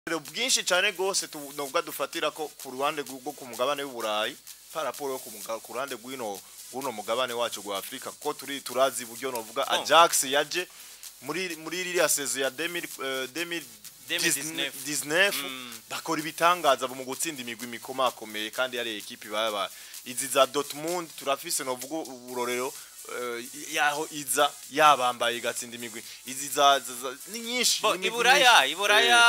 bwinshi cyane gose nubwo dufatira ko ku ruhande rwo ku mugabane w'Uburayi paraporo ku ruhande guno mugabane wacu gwa Afrika ko turazi buryo novuga Ajax yaje muri ririya sezo ya 2019 bakora ibitangaza mu gutsinda imigwi mikomakomeye kandi yari ekipi baba izi za Dortmund turafise novuga urorero yaho iza yabambaye gatsinda imigwi izi za ni nyinshi Iburaya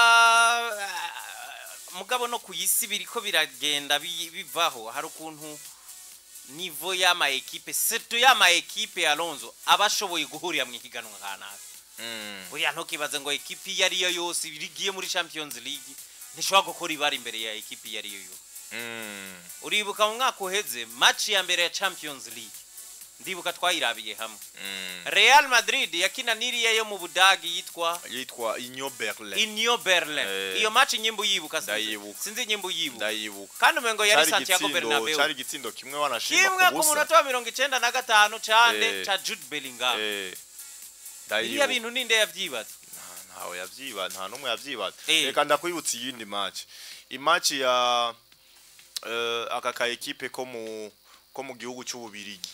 mugabo no kuyisi biriko biragenda bivaho hari ukuntu nivo y'ama equipe surtout y'ama equipe Alonso abashoboye guhurira mu higanwa kanaka oya ntukibaze ngo equipe yari yo yose irigiye muri Champions League ntishobora gukora ibari imbere ya equipe yari yo yo uribuka mu mwaka uheze match ya mbere ya Champions League ndibuka twayirabiye hamwe Real Madrid yakina niriye yo mu Budagi yitwa Union Berlin iyo match nyimbo yibuka sinzi nyimbo yibuka kandi umengo yari Santiago Bernabeu cyari gitsindo kimwe wanashima kimwe ku munota wa 95 cyane cha Jude Bellingham iriya bintu ninde yavyibaza ntawe yavyibaza nta numwe yavyibaza reka ndakwibutsa iyindi match ya aka equipe ko mu gihugu cy'Ububirigi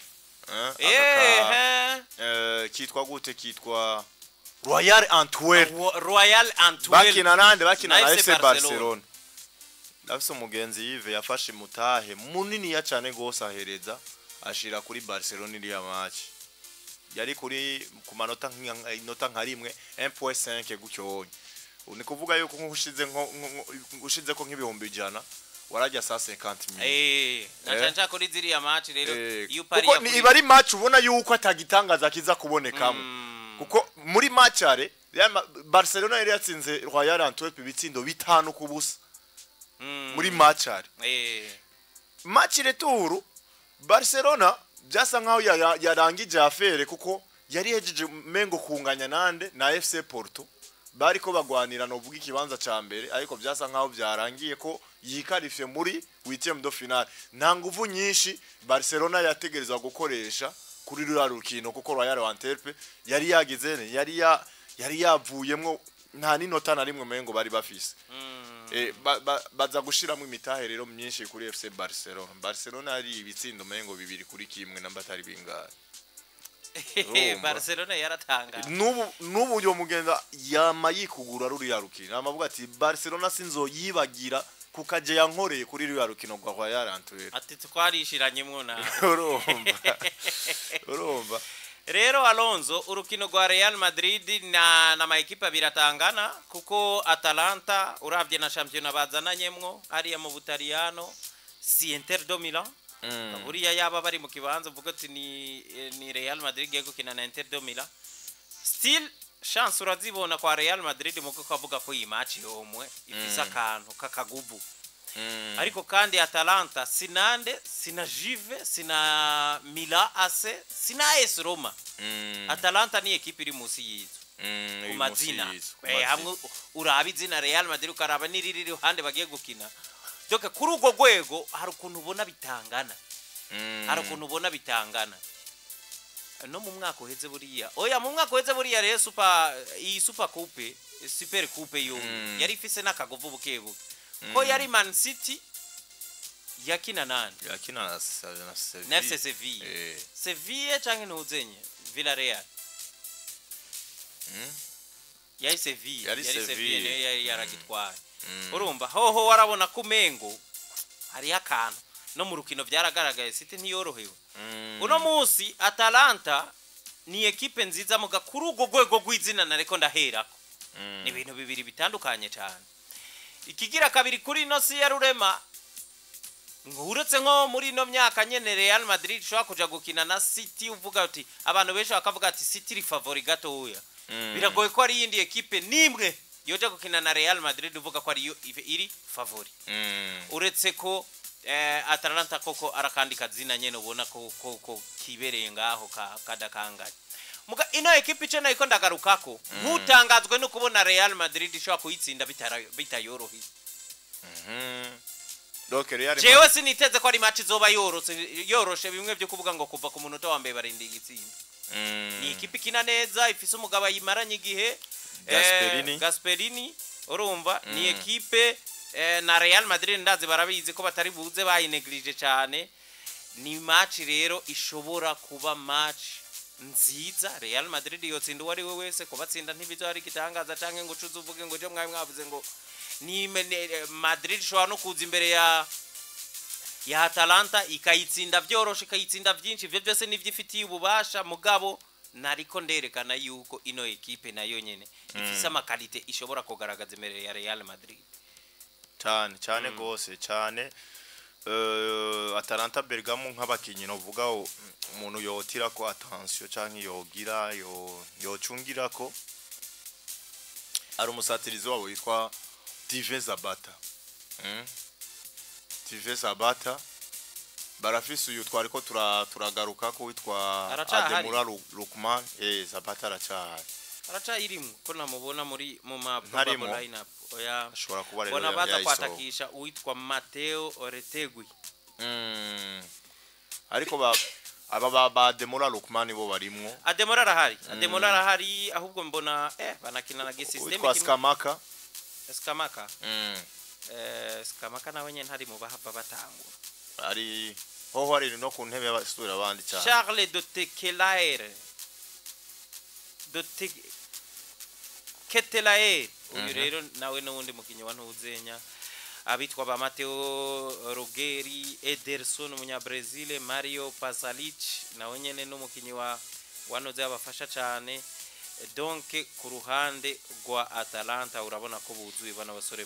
kitwa gute kitwa Royal Antwerp bakina na FC Barcelona nafise umugenzi Yves yafashe mutahe munini ya cyane gose ahereza ashira kuri Barcelona iri ya match yari kuri ku manota nka rimwe 1.5 gutyo ni kuvuga yuko ushize ko nk'ibihumbi ijana warajya sa 50,000 nacanca kuri ziriya match rero iyo pari kuko ni ibari match ubona yuko atagitangaza kiza kubonekamo kuko muri matchare Barcelona yari yatsinze Royal Antwerp bitsindo 5 kubusa muri matchare match retour Barcelona byasa nkaho yarangije afere kuko yari hejeje mengo kunganya nande na FC Porto bariko bagwanira no vuga ikibanza ca mbere ariko byasa nkaho byarangiye ko yikarifye muri 8e de finale nta nguvu nyinshi Barcelona yategerezwa gukoresha kuri rurarukino kuko Royal Antwerp yari yagize yari yavuyemwo nta ninota na rimwe mengo bari bafise baza gushiramo imitahe rero myinshi kuri FC Barcelona ari ibitsindo mengo bibiri kuri kimwe namba atari bingana Barcelona yaratanga nubu uyo mugenda yamayikugura ruri yarukina amavuga ati Barcelona sinzo yibagira kukaje yankoreye kuri ruri yarukino gwa Royal Antwerp ati twarishiranyemwo na urumva rero Alonso urukino rwa Real Madrid na maekipa biratangana kuko Atalanta uravye na championnat bazananyemwo ari ya mu Butaliyano si Inter de Milan buriya yaba bari mu kibanza uvuga ati ni Real Madrid yego kina na Inter de Milan still chance urazibona kwa Real Madrid muko kavuga ko iyi match yomwe ifisa akantu kakagubu ariko kandi Atalanta sinande sina Juve sina Milan AC sina AS Roma Atalanta ni equipe iri musi yizo kumazina hamwe urabizina Real Madrid ukaraba niriri ruhande bagiye gukina doke kuri ugo gwego hari ukuntu ubona bitangana no mu mwaka uheze buriya mu mwaka uheze buriya rero super coupe super coupe yo yari ifise nakagovu bukebuke ko yari Man City yakina nani yakina na Sevilla Sevilla canke ntuzenye Villarreal yari Sevilla yaragitwaye urumva hoho warabona kumengo hari akantu no mu rukino byaragaragaye City ntiyorohewe uno munsi Atalanta ni equipe nziza muga kuri ugo gwego gw'izina nareko ndaherako ni ibintu bibiri bitandukanye cyane ikigira kabiri kuri no si ya Rurema nguretse nko muri no myaka nyene Real Madrid shwa kuja gukina na City uvuga uti abantu benshi bakavuga ati City ri favori gatoya biragoye ko ari yindi equipe nimwe yoja gukina na Real Madrid uvuga ko ari iri favori uretse ko Atalanta koko arakandika zina nyene ubona ko kibereye ngaho kadakangaye muga ino equipe ico nayiko ndagarukako ntutangazwe no kubona Real Madrid ishobora kuyitsinda bitayoroheye donc Real jewe siniteze ko ari match zoba yoroshe bimwe byo kuvuga ngo kuva ku munota wa mbere barindi igitsinda ni equipe kina neza ifise umugabo yimaranye igihe Gasperini urumva ni ekipe na Real Madrid ndazi barabizi ko batari buze bayineglige cyane. Ni match rero ishobora kuba match nziza. Real Madrid yotsinda uwari we wese ko batsinda ntibizo ari kitangaza canke ngo cuze uvuge ngo je mwavuze ngo ni Madrid shobora no kuza imbere ya Atalanta ikayitsinda byoroshe ikayitsinda byinshi ivyo byose nivyifitiye ububasha mugabo nariko nderekana yuko ino ekipe nayo nyene ifise amakalite ishobora kugaragaza imbere ya Real Madrid cyane gose cyane. Atalanta Bergamo nk'abakinyi no vuga umuntu yotira ko attention canke yogira yocungira ko ari umusatirizi wabo yitwa Steven Zapata. Steven Zapata barafise uyu twari ko turagaruka ko witwa Ademola Lookman. Zapata aracayirimo ko namubona muri mu probable lineup. Oya ashobora kuba rero bona baza kwatakisha uwitwa Mateo Oretegui. Ariko ba Ademola Lookman bo barimwo. Ademola arahari ahubwo mbona banakina na system Skamaka. Skamaka nawe nyene hari mu bahava batangura. Ari ho hari no ku ntebe y'abasura abandi cyane. Charles de Tekelaere. Ketelaere. Uyu rero nawe n'undi mukinyi wa ntuzenya abitwa ba Mateo Rogeri, Ederson umunya Brazil, Mario Pasalic nawe nyene n'umukinyi wa wanoze abafasha cyane. Donc ku ruhande rwa Atalanta urabona ko buzuye bana basore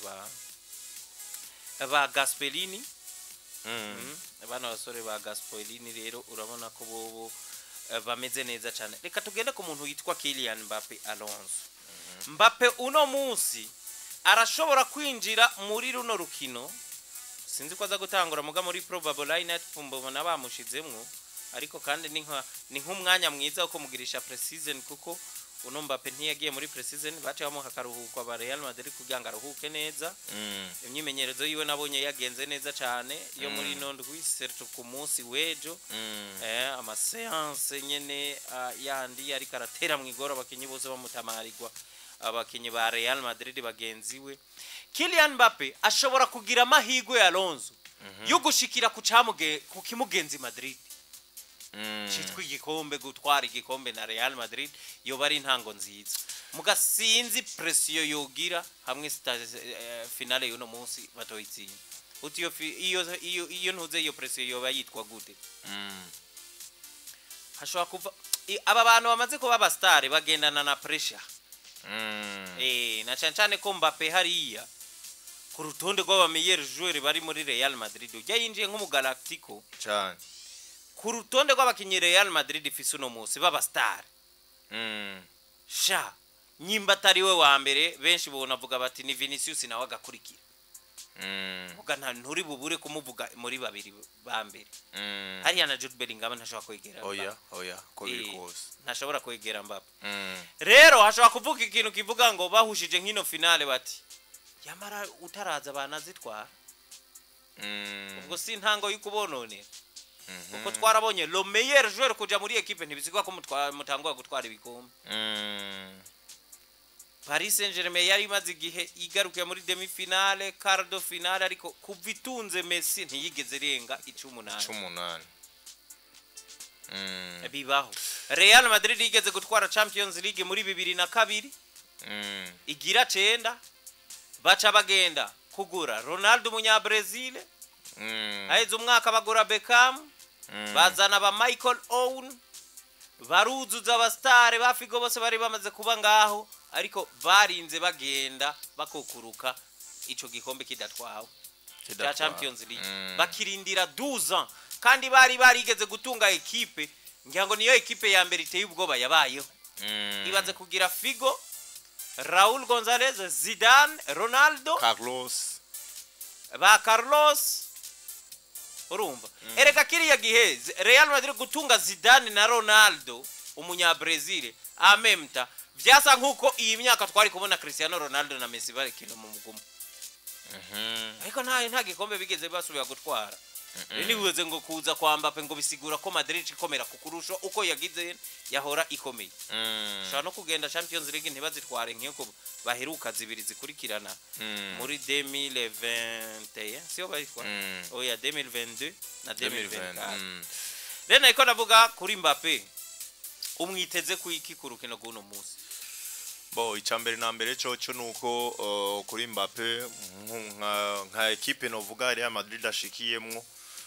ba Gasperini. Abana basore ba Gasperini rero urabona ko bobo bameze neza cyane. Reka tugende ku muntu yitwa Kylian Mbappe Alonso. Mbappe uno munsi arashobora kwinjira muri runo rukino. Sinzi ko aza gutangura muga muri probable lineup mbona bamushizemwo, ariko kandi ni nk'umwanya mwiza wo kumugirisha pre-season kuko uno Mbappe ntiyagiye muri pre-season bace bamuha karuhuko aba Real Madrid kugira ngo aruhuke neza. Imyimenyerezo yiwe nabonye yagenze neza cyane yo muri nondwi serto ku munsi wejo. Ama séance nyene yandi ari karatera mwigoro abakinyi bose bamutamarirwa abakinyi ba Real Madrid bagenziwe. Kylian Mbappe ashobora kugira amahigwe ya Alonso yo gushikira ku kimugenzi Madrid. Chitwa igikombe gutwara igikombe na Real Madrid yo bari intango nziza. Mugasinzi pressio yogira hamwe finale y'uno munsi batoyitsinda. Utiyo iyo ntuze iyo pressio yo bayitwa gute. Hashobora kuva aba bantu bamaze kuba abastare bagendana na pressure. Na cyane ko Mbappe hariya ku rutonde rw'aba meilleurs joueurs bari muri Real Madrid ujya yinjiye nko mu Galactico cyane ku rutonde rw'abakinyi Real Madrid ifise uno munsi baba star. Sha nyimba tari we wa mbere benshi bona vuga bati ni Vinicius nawe agakurikira. Muga nta nturi bubure kumuvuga muri babiri ba mbere. Hariya na Jude Bellingham ntashobora kwegera. Oya ko biri kose ntashobora kwegera Mbappe. Rero hashobora kuvuga ikintu kivuga ngo bahushije nkino finale bati yamara utaraza banazitwara. Ubwo si ntango y'ukubonone. Uko twarabonye lo meilleur joueur kuja muri equipe ntibizigwa ko mutangwa gutwara ibikombe. Paris Saint-Germain yari imaze igihe igarukiye muri demi finale, quart de finale ariko kuvitunze Messi ntiyigeze renga 18. Bibaho. Real Madrid yigeze gutwara Champions League muri 2002. Igira 9 baca bagenda kugura Ronaldo munya Brazil. Aheze umwaka bagura Beckham. Bazana ba Michael Owen. Baruzuza abastare bafigo bose bari bamaze kuba ngaho ariko barinze bagenda bakokuruka ico gikombe kidatwawe cya Champions League. Bakirindira 12 ans kandi bari barigeze gutunga equipe ngirango niyo equipe ya mbere iteye ubwoba yabayeho. Ibanze kugira Figo, Raúl González, Zidane, Ronaldo, Carlos urumva. Ereka kiriya gihe Real Madrid gutunga Zidane na Ronaldo umunya Brazil amemta vyasa nkuko iyi myaka twari kubona Cristiano Ronaldo na Messi bari kino mu mugumu. Ariko nta gikombe bigeze basubira gutwara. nibuze ngo kuza kwa Mbappe ngo bisigura ko Madrid ikomera kukurusho uko yagize yahora ikomeye shaka no kugenda Champions League ntibazitware nk'uko baheruka zibiri zikurikirana muri 2021 sio bayitwa oya 2022 na 2024 rena iko navuga kuri Mbappe umwiteze ku iki ku rukino guno munsi bo icambere na mbere cyo nuko kuri Mbappe nka equipe novuga Real Madrid ashikiyemwo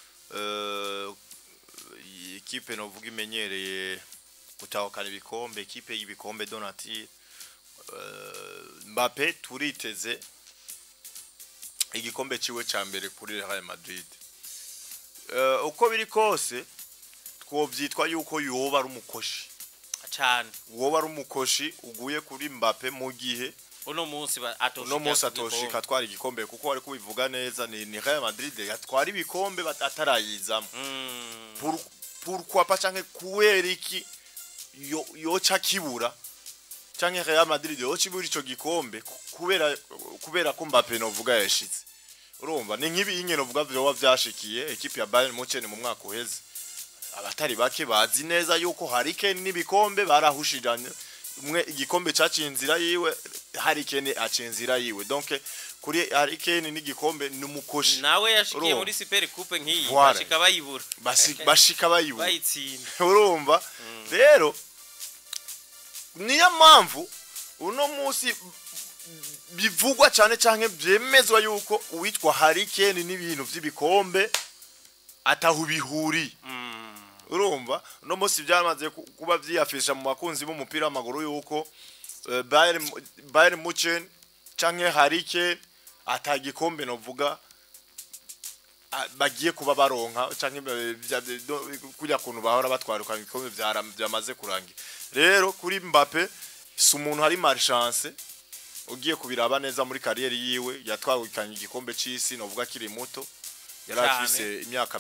equipe novuga imenyereye gutahukana ibikombe equipe y'ibikombe Donati Mbappe turiteze igikombe ciwe cambere kuri Real Madrid uko biri kose twovyitwa yuko yoba ari umukoshi cyane woba ari umukoshi uguye kuri Mbappe mu gihe uno munsi atoshika twari igikombe kuko wari kubivuga neza ni Real Madrid yatwara ibikombe batarayizamo pourquoi pas canke kuwera iki yoca kibura canke Real Madrid yoca ibura ico gikombe kubera ko Mbappe novuga yashitse urumva ni nkibi ingeno vuga vyo vyashikiye equipe ya Bayern Munchen mu mwaka uheze abatari bake bazi neza yuko Harry Kane nibikombe barahushiranye umwe igikombe cacinzira yiwe Harry Kane acinzira yiwe donc kuri Harry Kane n'igikombe numukoshi nawe yashikiye muri Super Coupe nk'iyi bashika bayibura bayitsinda urumva rero niyo mpamvu uno munsi bivugwa cyane canke byemezwa yuko uwitwa Harry Kane n'ibintu vy'ibikombe atahubihuri urumva no munsi byamaze kuba vyiyafisha mu bakunzi b'umupira w'amaguru yuko Bayern Munchen canke Harry Kane atagikombe novuga bagiye kuba baronka canke kujya kuntu bahora batwaruka ibikombe byamaze kurangira rero kuri Mbappe si umuntu hari malchance ugiye kubiraba neza muri kariyeri yiwe yatwawikanye igikombe c'isi novuga kiri muto yarafise imyaka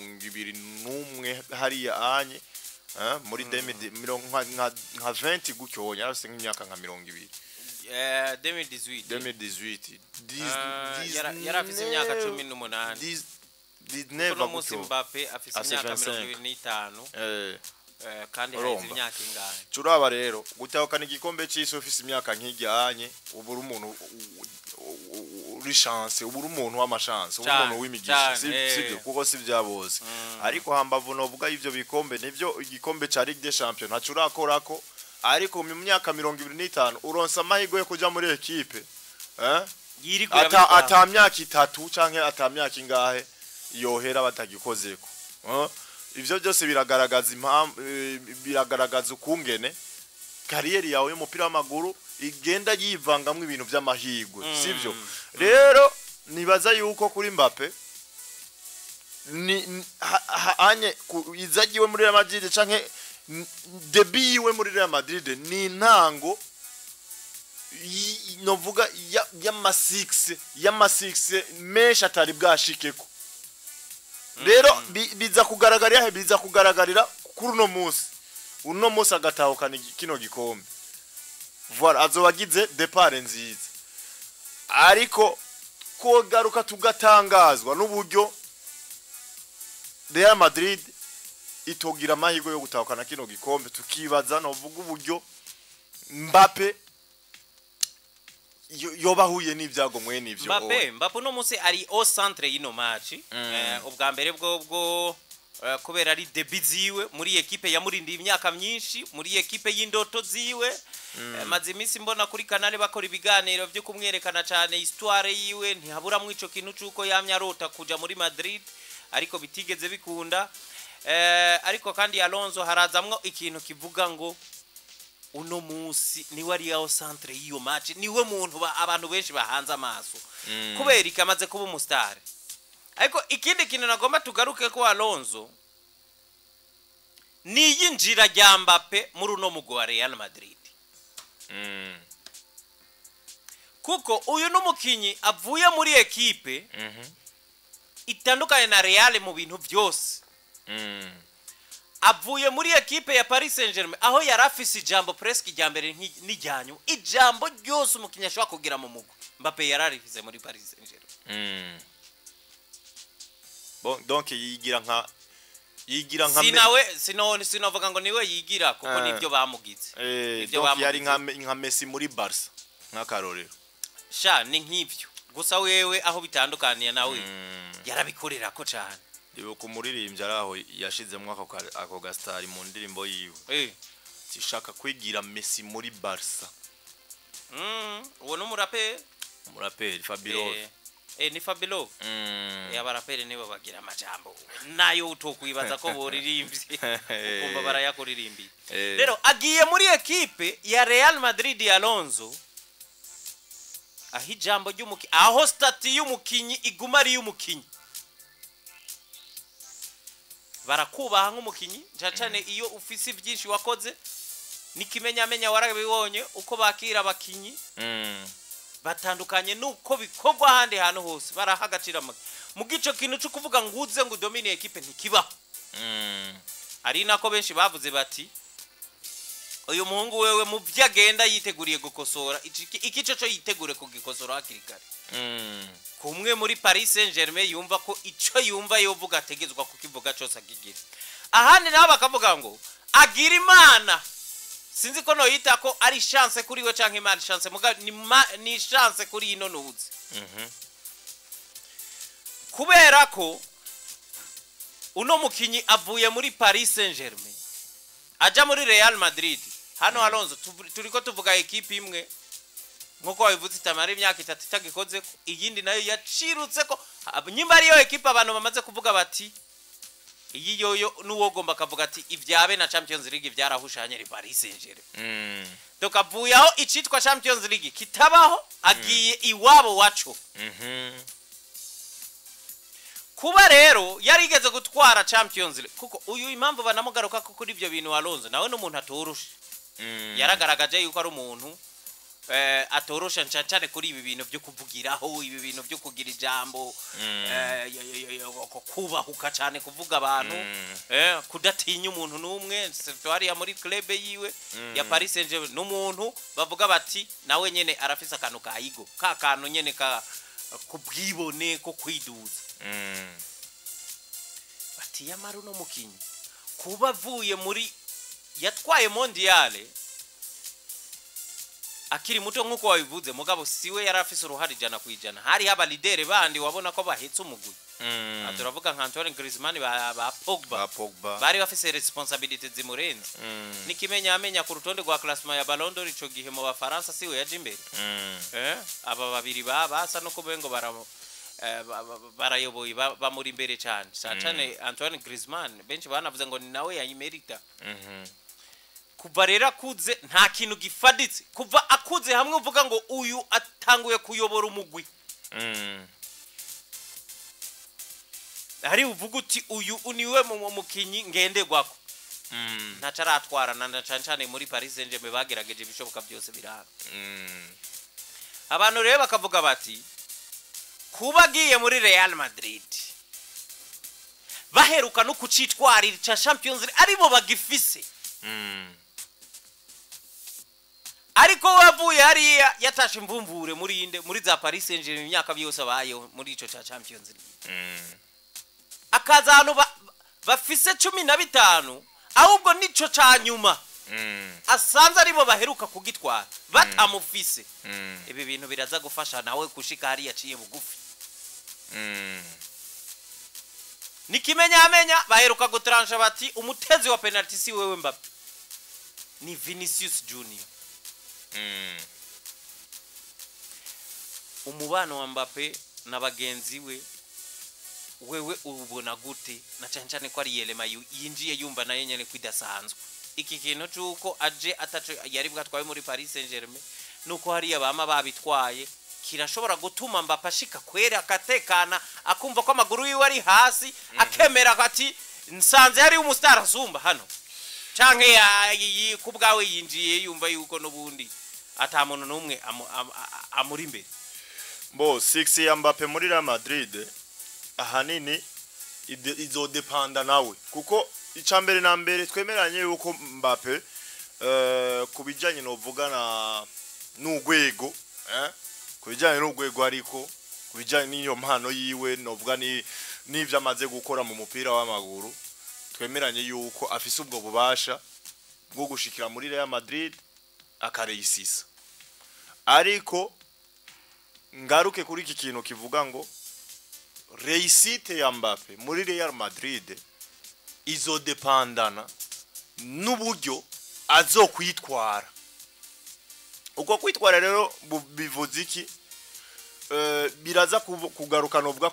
21 hariya anye muri 2020 gutyo yarafise nk'imyaka nka 20 2018 yarafise imyaka 18 never gutyo Mbappe afise imyaka 25 kandi hari imyaka ingahe turaba rero gutahukana igikombe c'isi ufise imyaka nk'ijyanye ubura umuntu uri chance ubura umuntu w'amachance umuntu w'imigisha sibyo kuko sivyaboze ariko hambavu novuga ivyo bikombe nivyo igikombe ca Ligue des Champions ntacurakorako ariko mu myaka 25 uronsa amahigo yo kuja muri equipe ata myaka 3 canke ata myaka ingahe yohera batagikozeko ivyo byose biragaragaza biragaragaza ukungene kariyeri yawe y'umupira w'amaguru igenda yivangamwe ibintu by'amahigwe sivyo rero nibaza yuko kuri Mbappe ni anye izagiwe muri Real Madrid canke debiwe muri Real Madrid ni intango novuga y'ama6 menshi atari bwashikeko rero biza kugaragarira kuri uno munsi agatahukana kino gikombe voilà azobagize départ nziza ariko kogaruka tugatangazwa n'uburyo Real Madrid itogira amahigo yo gutahukana kino gikombe tukibaza no vuga uburyo Mbappe yobahuye n'ivyago mwene ivyo Mbappe no munsi ari au centre y'ino match ubwa mbere bwo kubera ari debut ziwe muri equipe yamurindiye imyaka myinshi muri equipe y'indoto ziwe maze iminsi mbona kuri kanale bakora ibiganiro byo kumwerekana cyane histoire yiwe ntihabura mu ico kintu cuko yamya arota kuja muri Madrid ariko bitigeze bikunda ariko kandi Alonso harazamwo ikintu kivuga ngo uno munsi niwe ari yaho centre y'iyo match niwe muntu abantu benshi bahanze amaso kubera ikamaze kuba umustar ariko ikindi kintu nagomba tugaruke ko Alonso ni yinjira rya Mbappe muri uno mugwi wa Real Madrid kuko uyu n'umukinyi avuye muri equipe itandukanye na Real mu bintu byose avuye muri equipe ya Paris Saint-Germain aho yarafise ijambo presque ijambere n'ijyanyu ijambo ryose umukinyi ashobora kugira mu mugwi Mbappe yararifize muri Paris Saint-Germain bon donc yigira nka sinavuga ngo niwe yigira kuko nibyo bamugize donc yari nka Messi muri Barca nka karorero sha ni nk'ibyo gusa wewe aho bitandukaniye nawe yarabikorera ko cyane ibo kumuririmbya araho yashizemo ako gastari mu ndirimbo yiwe tishaka kwigira Messi muri Barca uwo n'umuraperi Fabio ni Fabio abaraperi nibo bagira amajambo nayo utokwibaza ko boririmbye ukumva barayakuririmbiye rero agiye muri equipe ya Real Madrid ya Alonso aho ijambo ry'umukinyi aho stati y'umukinyi iguma ari y'umukinyi barakubaha nk'umukinyi cyane iyo ufise byinshi wakoze nikimenyamenya warabibonye uko bakira abakinyi batandukanye nuko bikorwa handi hantu hose barahagacira mu gico kintu cyo kuvuga nguze ngo domine equipe ntikibaho ari nako benshi bavuze bati uyu muhungu wewe mu byagenda yiteguriye gukosora ikico cyo yitegure kugikosora hakiri kare kumwe muri Paris Saint-Germain yumva ko ico yumva yovuga ategezwa kukivuga cyose agigira ahandi nabo bakavuga ngo agira imana sinzi ko no yita ko ari chance kuri we canke imana chance muga ni chance kuri ino nuzi kubera ko uno mukinyi avuye muri Paris Saint-Germain aja muri Real Madrid hano Alonso turiko tuvuga equipe imwe nkuko wabivuze itamara imyaka 3 itagikoze iyindi nayo yacirutse ko nyimba ariyo equipe abantu bamaze kuvuga bati iyi yoyo nuwogomba kavuga ati ivyabe na Champions League vyarahushanye ri Paris Saint-Germain dokavuye aho icitwa Champions League kitabaho agiye iwabo wacu kuba rero yarigeze gutwara Champions League kuko uyu impamvu banamugaruka ko kuri ivyo bintu Alonso nawe n'umuntu atorusha yaragaragaje yuko ari umuntu atorosha cyane kuri ibi bintu byo kuvugiraho ibi bintu byo kugira ijambo kubahuka cyane kuvuga abantu kudatinya umuntu n'umwe hariya muri club yiwe ya Paris Saint-Germain n'umuntu bavuga bati nawe nyene arafise akantu kayigo ka kantu nyene ka kubwibone ko kwiduza bati yamaru no mukinyi kuba vuye muri yatwaye mondiale akiri muto nkuko wabivuze mugabo siwe yarafise uruhari jana kwijana hari aba leader bandi wabona ko bahetse umugwi aturavuga nka Antoine Griezmann ba Pogba bari bafise responsibility zimurenze nikimenya amenya ku rutonde rwa classement ya Ballon d'Or ico gihe mu Bafaransa siwe yaje imbere aba babiri basa no kubengo barayoboye bamuri imbere cyane cyane Antoine Griezmann benshi banavuze ngo ni nawe yayimerita kuva rero akuze nta kintu gifaditse kuva akuze hamwe uvuga ngo uyu atanguye kuyobora umugwi hari uvuga uti uyu uniwe mu mukinyi ngendegwako ntacaratwara na cyane muri Paris Saint-Germain bagerageje bishoboka byose biranga abantu rero bakavuga bati kuba agiye muri Real Madrid baheruka no kucitwarira cha Champions League aribo bagifise ariko wavuye hariya yatashe imvumvure muri za Paris Saint-Germain imyaka byose abayeho muri ico cha Champions League akazano bafise 15 ahubwo nico ca nyuma asanze aribo baheruka kugitwara batamufise ibi bintu biraza gufasha nawe kushika hariya ciye bugufi nikimenya amenya baheruka gutransha bati umutezi wa penalty si wewe Mbappe ni Vinicius Junior umubano wa Mbappe na bagenzi wewe ubona gute na cyane ko ari yelema yinjiye yumva naye nyene kwidasanzwe iki kintu cyuko aje ataco yari bwatwaye muri Paris Saint-Germain nuko hari abama babitwaye kirashobora gutuma Mbappe ashika kwera akatekana akumva ko amaguru yiwe ari hasi akemera ati nsanze hari umustar asumba hano canke kubgawe yinjiye yumva yuko nubundi atamuntu numwe amuri imbere bo 6 ya Mbappe muri Real Madrid ahanini izo dependa nawe kuko icambere na mbere twemeranye yuko Mbappe kubijanye no vugana n'ugwego kubijanye n'ugwego ariko kubijanye n'iyo mpano yiwe no vuga ni n'ivyo amaze gukora mu mupira w'amaguru twemeranye yuko afise ubwo bubasha bwo gushikira muri Real Madrid akareyisisa. Ariko ngaruke kuri iki kintu kivuga ngo reisite ya Mbappe muri Real Madrid izodepandana n'uburyo azokwitwara. Uko kwitwara rero bivuze iki? Biraza kugaruka novuga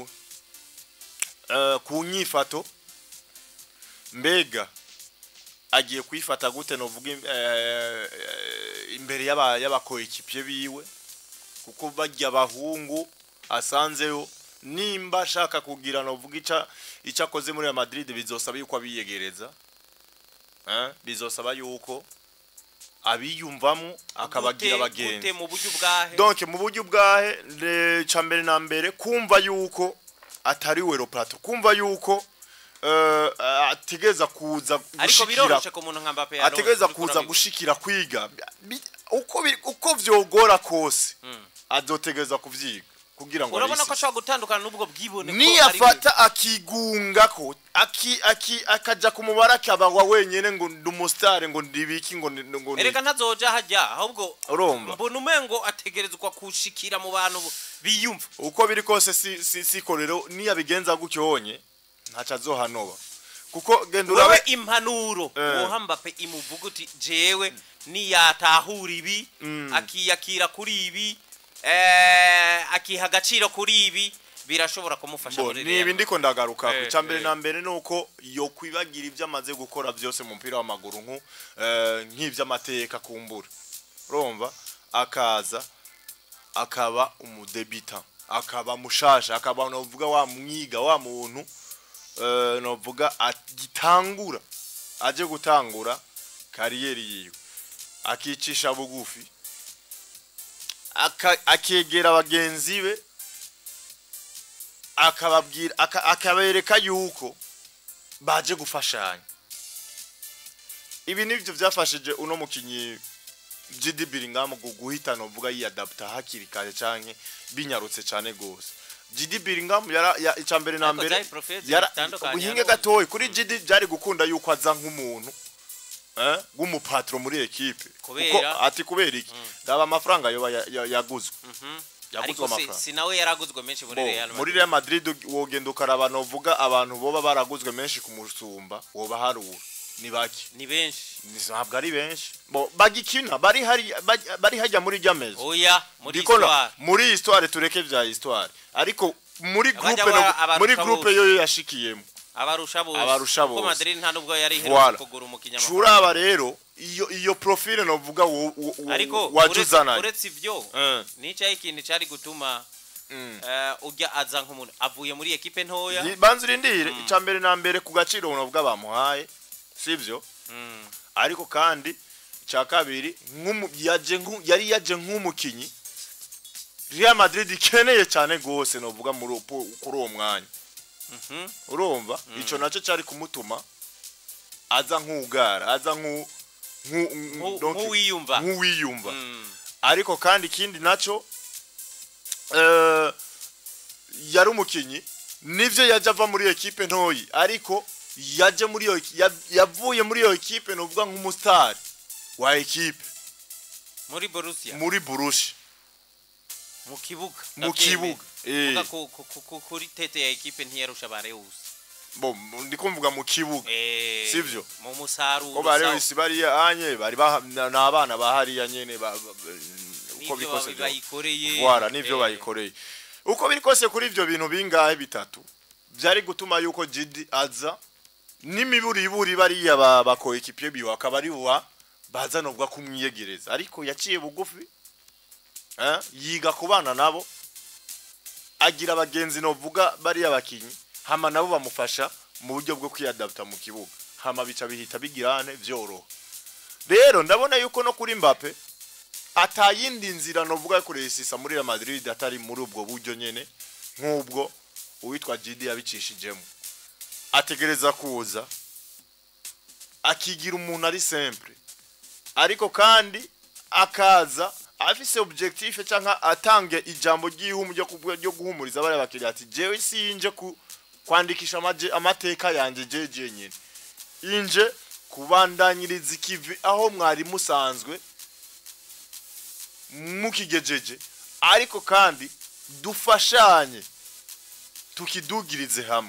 ku nyifato, mbega agiye kwifata gute novuga imbere y'abakoekipiye biwe, kuko bajya abahungu asanzeyo nimba ashaka kugira novuga icakoze muri Real Madrid bizosaba yuko abiyegereza, bizosaba yuko abiyumvamo akabagira abagenzi mu buryo bwahe. Donc mu buryo bwahe cambere na mbere kumva yuko atari wero plato, kumva yuko ategeza kuza ariko biroroshe ko umuntu nka Mbappe yaronse, ategeza kuza gushikira kwiga uko vyogora kose azotegeza kuvyiga kugira ngo urabona ko ashobora gutandukana n'ubwo bwibone ko ni afata akigunga ko akaja kumubara kaba wenyene ngo ndumustar ngo ndibiki ngo ereka ntazoja hajya ahubwo urumva mbona umengo ategerezwa kushikira mu bantu biyumva uko biri kose si korero ni yabigenza gucyonye ntaca zohanoba kuko gendura we impanuro woha Mbappe imuvuga uti jewe ni yatahura ibi akiyakira kuri ibi akiha agaciro kuri ibi birashobora kumufasha muri rero nibi ndiko ndagaruka ku cyambere na mbere nuko yo kwibagira ibyo amaze gukora byose mu mpira w'amaguru nk'ivy'amateka kumbura urumva akaza akaba umudebita akaba mushasha akaba novuga wa mwiga wa muntu novuga agitangura aje gutangura kariyeri yiwe akicisha bugufi akegera abagenzi be akababwira akabereka yuko baje gufashanya. Ibi nivyo vyafashije uno mukinyi Jude Bellingham guhita novuga yadapta hakiri kare canke binyarutse cane gose. Jude Bellingham yara icambere na mbere yara uhinge gatoyi kuri Jude byari gukunda yuko aza nk'umuntu gumupatro muri equipe kuko ati kubera iki ndaba amafaranga yo yaguzwe ariko si nawe yaraguzwe menshi muri Real Madrid wogenda ukaraba novuga abantu boba baraguzwe menshi kumusumba woba harura ni baki ni benshi ntabwo ari benshi bagikina bari hajya muri jameze oya muri histoire tureke vya histoire ariko muri groupe yo yashikiyemo abarusha bose ko Madrid nta nubwo yari iheruka kugura umukinya makuru curaba rero iyo profile novuga wajuzana uretse ivyo nica ikintu cyari gutuma ujya aza nk'umuntu avuye muri equipe ntoya banzirindire icambere na mbere ku gaciro novuga bamuhaye sivyo ariko kandi cya kabiri yari yaje nk'umukinyi Real Madrid ikeneye cyane gose novuga kuri uwo mwanya urumva ico naco cyari kumutuma aza nk'ugara aza nk'uwiyumva ariko kandi kindi naco yari umukinyi nivyo yaje ava muri equipe ntoyi ariko yaje yavuye muri iyo equipe novuga nk'umustar wa equipe muri Borussia mu kibuga kuri tete ya equipe ntiyarusha Bareus ndikumvuga mu kibuga sivyo mu musaruro ko Bareus bari anye bari n'abana bahariya nyene uko bikose bayikoreye voilà nivyo bayikoreye uko bikose kuri ivyo bintu bingahe bitatu byari gutuma yuko Jude aza n'imiburi bari yabako equipe biwa akabari wa baza novuga kumwiyegereza ariko yaciye bugufi yiga kubana nabo agira abagenzi novuga bari abakinyi hama nabo bamufasha mu buryo bwo kwiyadapta mu kibuga hama bica bihita bigirane vyoro. Rero ndabona yuko no kuri Mbappe atayindi nzira novuga kuresisa muri Real Madrid atari muri ubwo buryo nyene nk'ubwo uwitwa Jude yabicishijemo ategereza kuza akigira umuntu ari simple ariko kandi akaza afise objectif cyangwa atange ijambo ry'ihumuje ryo guhumuriza bari bakiri ati jewe sinje kwandikisha amateka yanjye jeje nyine inje kubandanyiriza ikivi aho mwari musanzwe mukigejeje ariko kandi dufashanye tukidugirize hamwe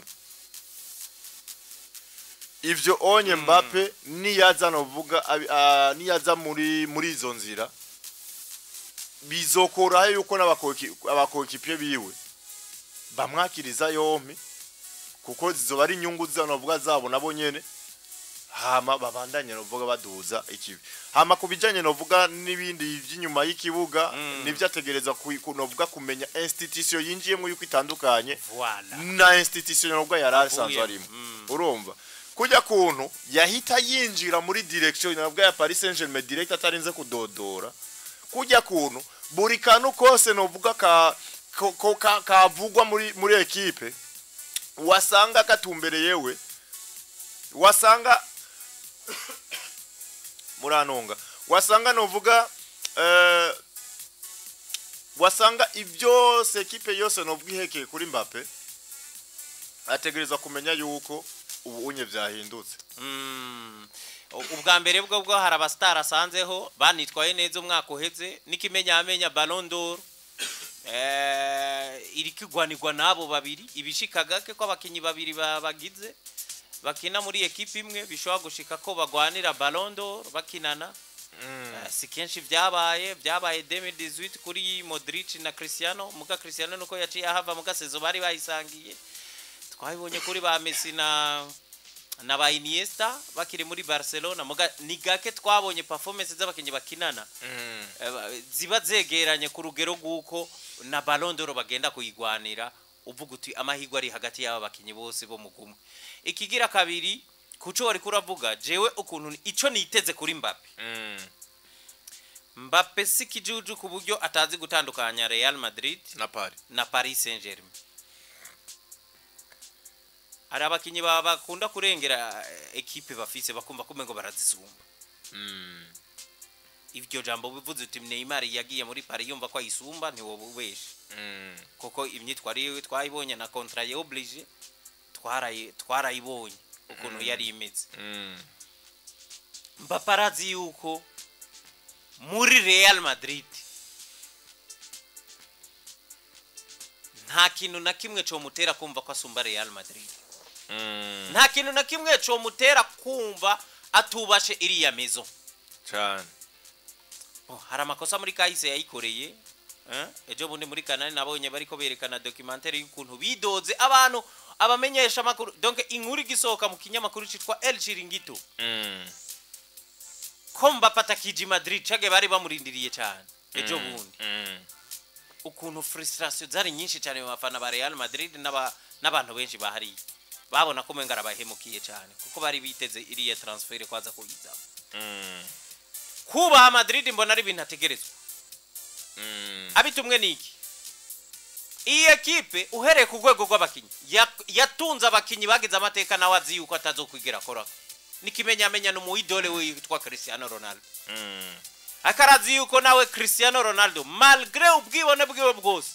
ivyo onye Mbappe niyaza novuga niyaza muri izo nzira bizokora yuko n'abakokipiye biwe bamwakiriza yompi kuko zizoba ari inyungu zanovuga zabo nabo nyene hama babandanye novuga baduza ikibi hama kubijanye novuga nibindi by'inyuma y'ikibuga nivyategereza kunovuga kumenya institution yinjiyemo yuko itandukanye na institution novuga yarasanzwe arimo urumva kujya kuntu yahita yinjira muri direction novuga ya Paris Saint-Germain direct atarinze kudodora kujya kuntu buri kantu kose novuga kavugwa muri equipe wasanga katumbereyewe wasanga muranonga wasanga novuga wasanga ibyo equipe yose novuga ihekeye kuri Mbappe ategereza kumenya yuko ubu unye vyahindutse ubwa mbere bwo hari abastar asanzeho banitwaye neza umwaka uheze nikimenya amenya Ballon d'Or iri kigwanirwa nabo babiri ibishikaga ko abakinyi babiri bagize bakina muri equipe imwe bishobora gushika ko bagwanira Ballon d'Or bakinana si kenshi vyabaye 2018 kuri Modric na Cristiano muga Cristiano nuko yaciye ahava muga sezo bari bayisangiye twabibonye kuri ba Messi na ba Iniesta bakiri muri Barcelona muga nigake twabonye performance z'abakinyi bakinana ziba zegeranye ku rugero guko na Ballon d'Or bagenda kuyigwanira uvuga uti amahigwa ari hagati y'aba bakinyi bose bo mugumwe ikigira kabiri kuco wari kuravuga jewe ukuntu ico niteze kuri Mbappe Mbappe sikijuju ku buryo atazi gutandukanya Real Madrid na Paris Saint-Germain ari abakinyi bakunda kurengera equipe bafise bakumva kumengo barazisumba ivyo jambo bivuze uti Neymar yagiye muri Paris yumva ko ayisumba ntiwo bubeshe koko imyitwari twayibonye na contrat ye oblige twarayibonye ukuntu yari imeze Mbappe arazi yuko muri Real Madrid nta kintu na kimwe cyo mutera kumva ko asumba Real Madrid nta kintu na kimwe cyo mutera kumva atubashe iriya mezo cyane hari amakosa muri kahise yayikoreye ejo bundi muri kanali nabonye bariko berekana documentaire y'ukuntu bidoze abantu abamenyesha makuru donc inkuru gisohoka mu kinyamakuru citwa El Chiringuito komba patakiji Madrid cage bari bamurindiriye cyane ejo bundi ukuntu frustration zari nyinshi cyane mu bafana ba Real Madrid n'abantu benshi bahari babona ko menga arabahemukiye cyane kuko bari biteze iriye transfer kwaza kuyiza kuba Madrid mbona ari bintu ategerezwa abitumwe niki iyi equipe uhereye ku rwego rw'abakinyi yatunze abakinyi bagize amateka nawe azi yuko atazokwigira akora nikimenyamenya n'umuidole we yitwa Cristiano Ronaldo akarazi yuko nawe Cristiano Ronaldo malgré ubwibone bwiwe bwose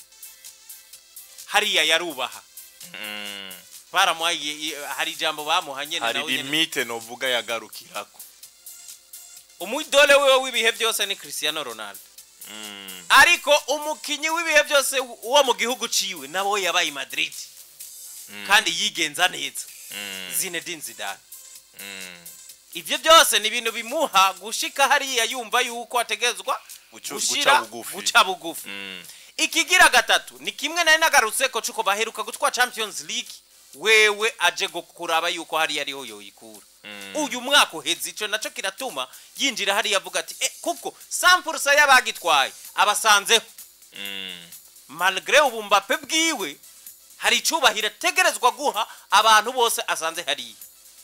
hariya yarubaha baramwaye hari jambo bamuhanye nawe hari limite novuga yagarukirako umuidole we w'ibihe byose ni Cristiano Ronaldo ariko umukinyi w'ibihe byose uwo mu gihugu ciwe nabo yabaye Madrid kandi yigenza neza Zinedine Zidane ivyo byose ni ibintu bimuha gushika hariya yumva yuko ategezwa guca bugufi ikigira gatatu ni kimwe nari nagarutse ko cuko baheruka gutwa Champions League wewe aje gukuraba yuko hari yariho yoyikura uyu mwaka uheze ico naco kiratuma yinjira hari yavuga ati kuko 100% y'abagitwaye abasanzeho malgré ubu Mbappe bwiwe hari icubahira tegerezwa guha abantu bose asanze hari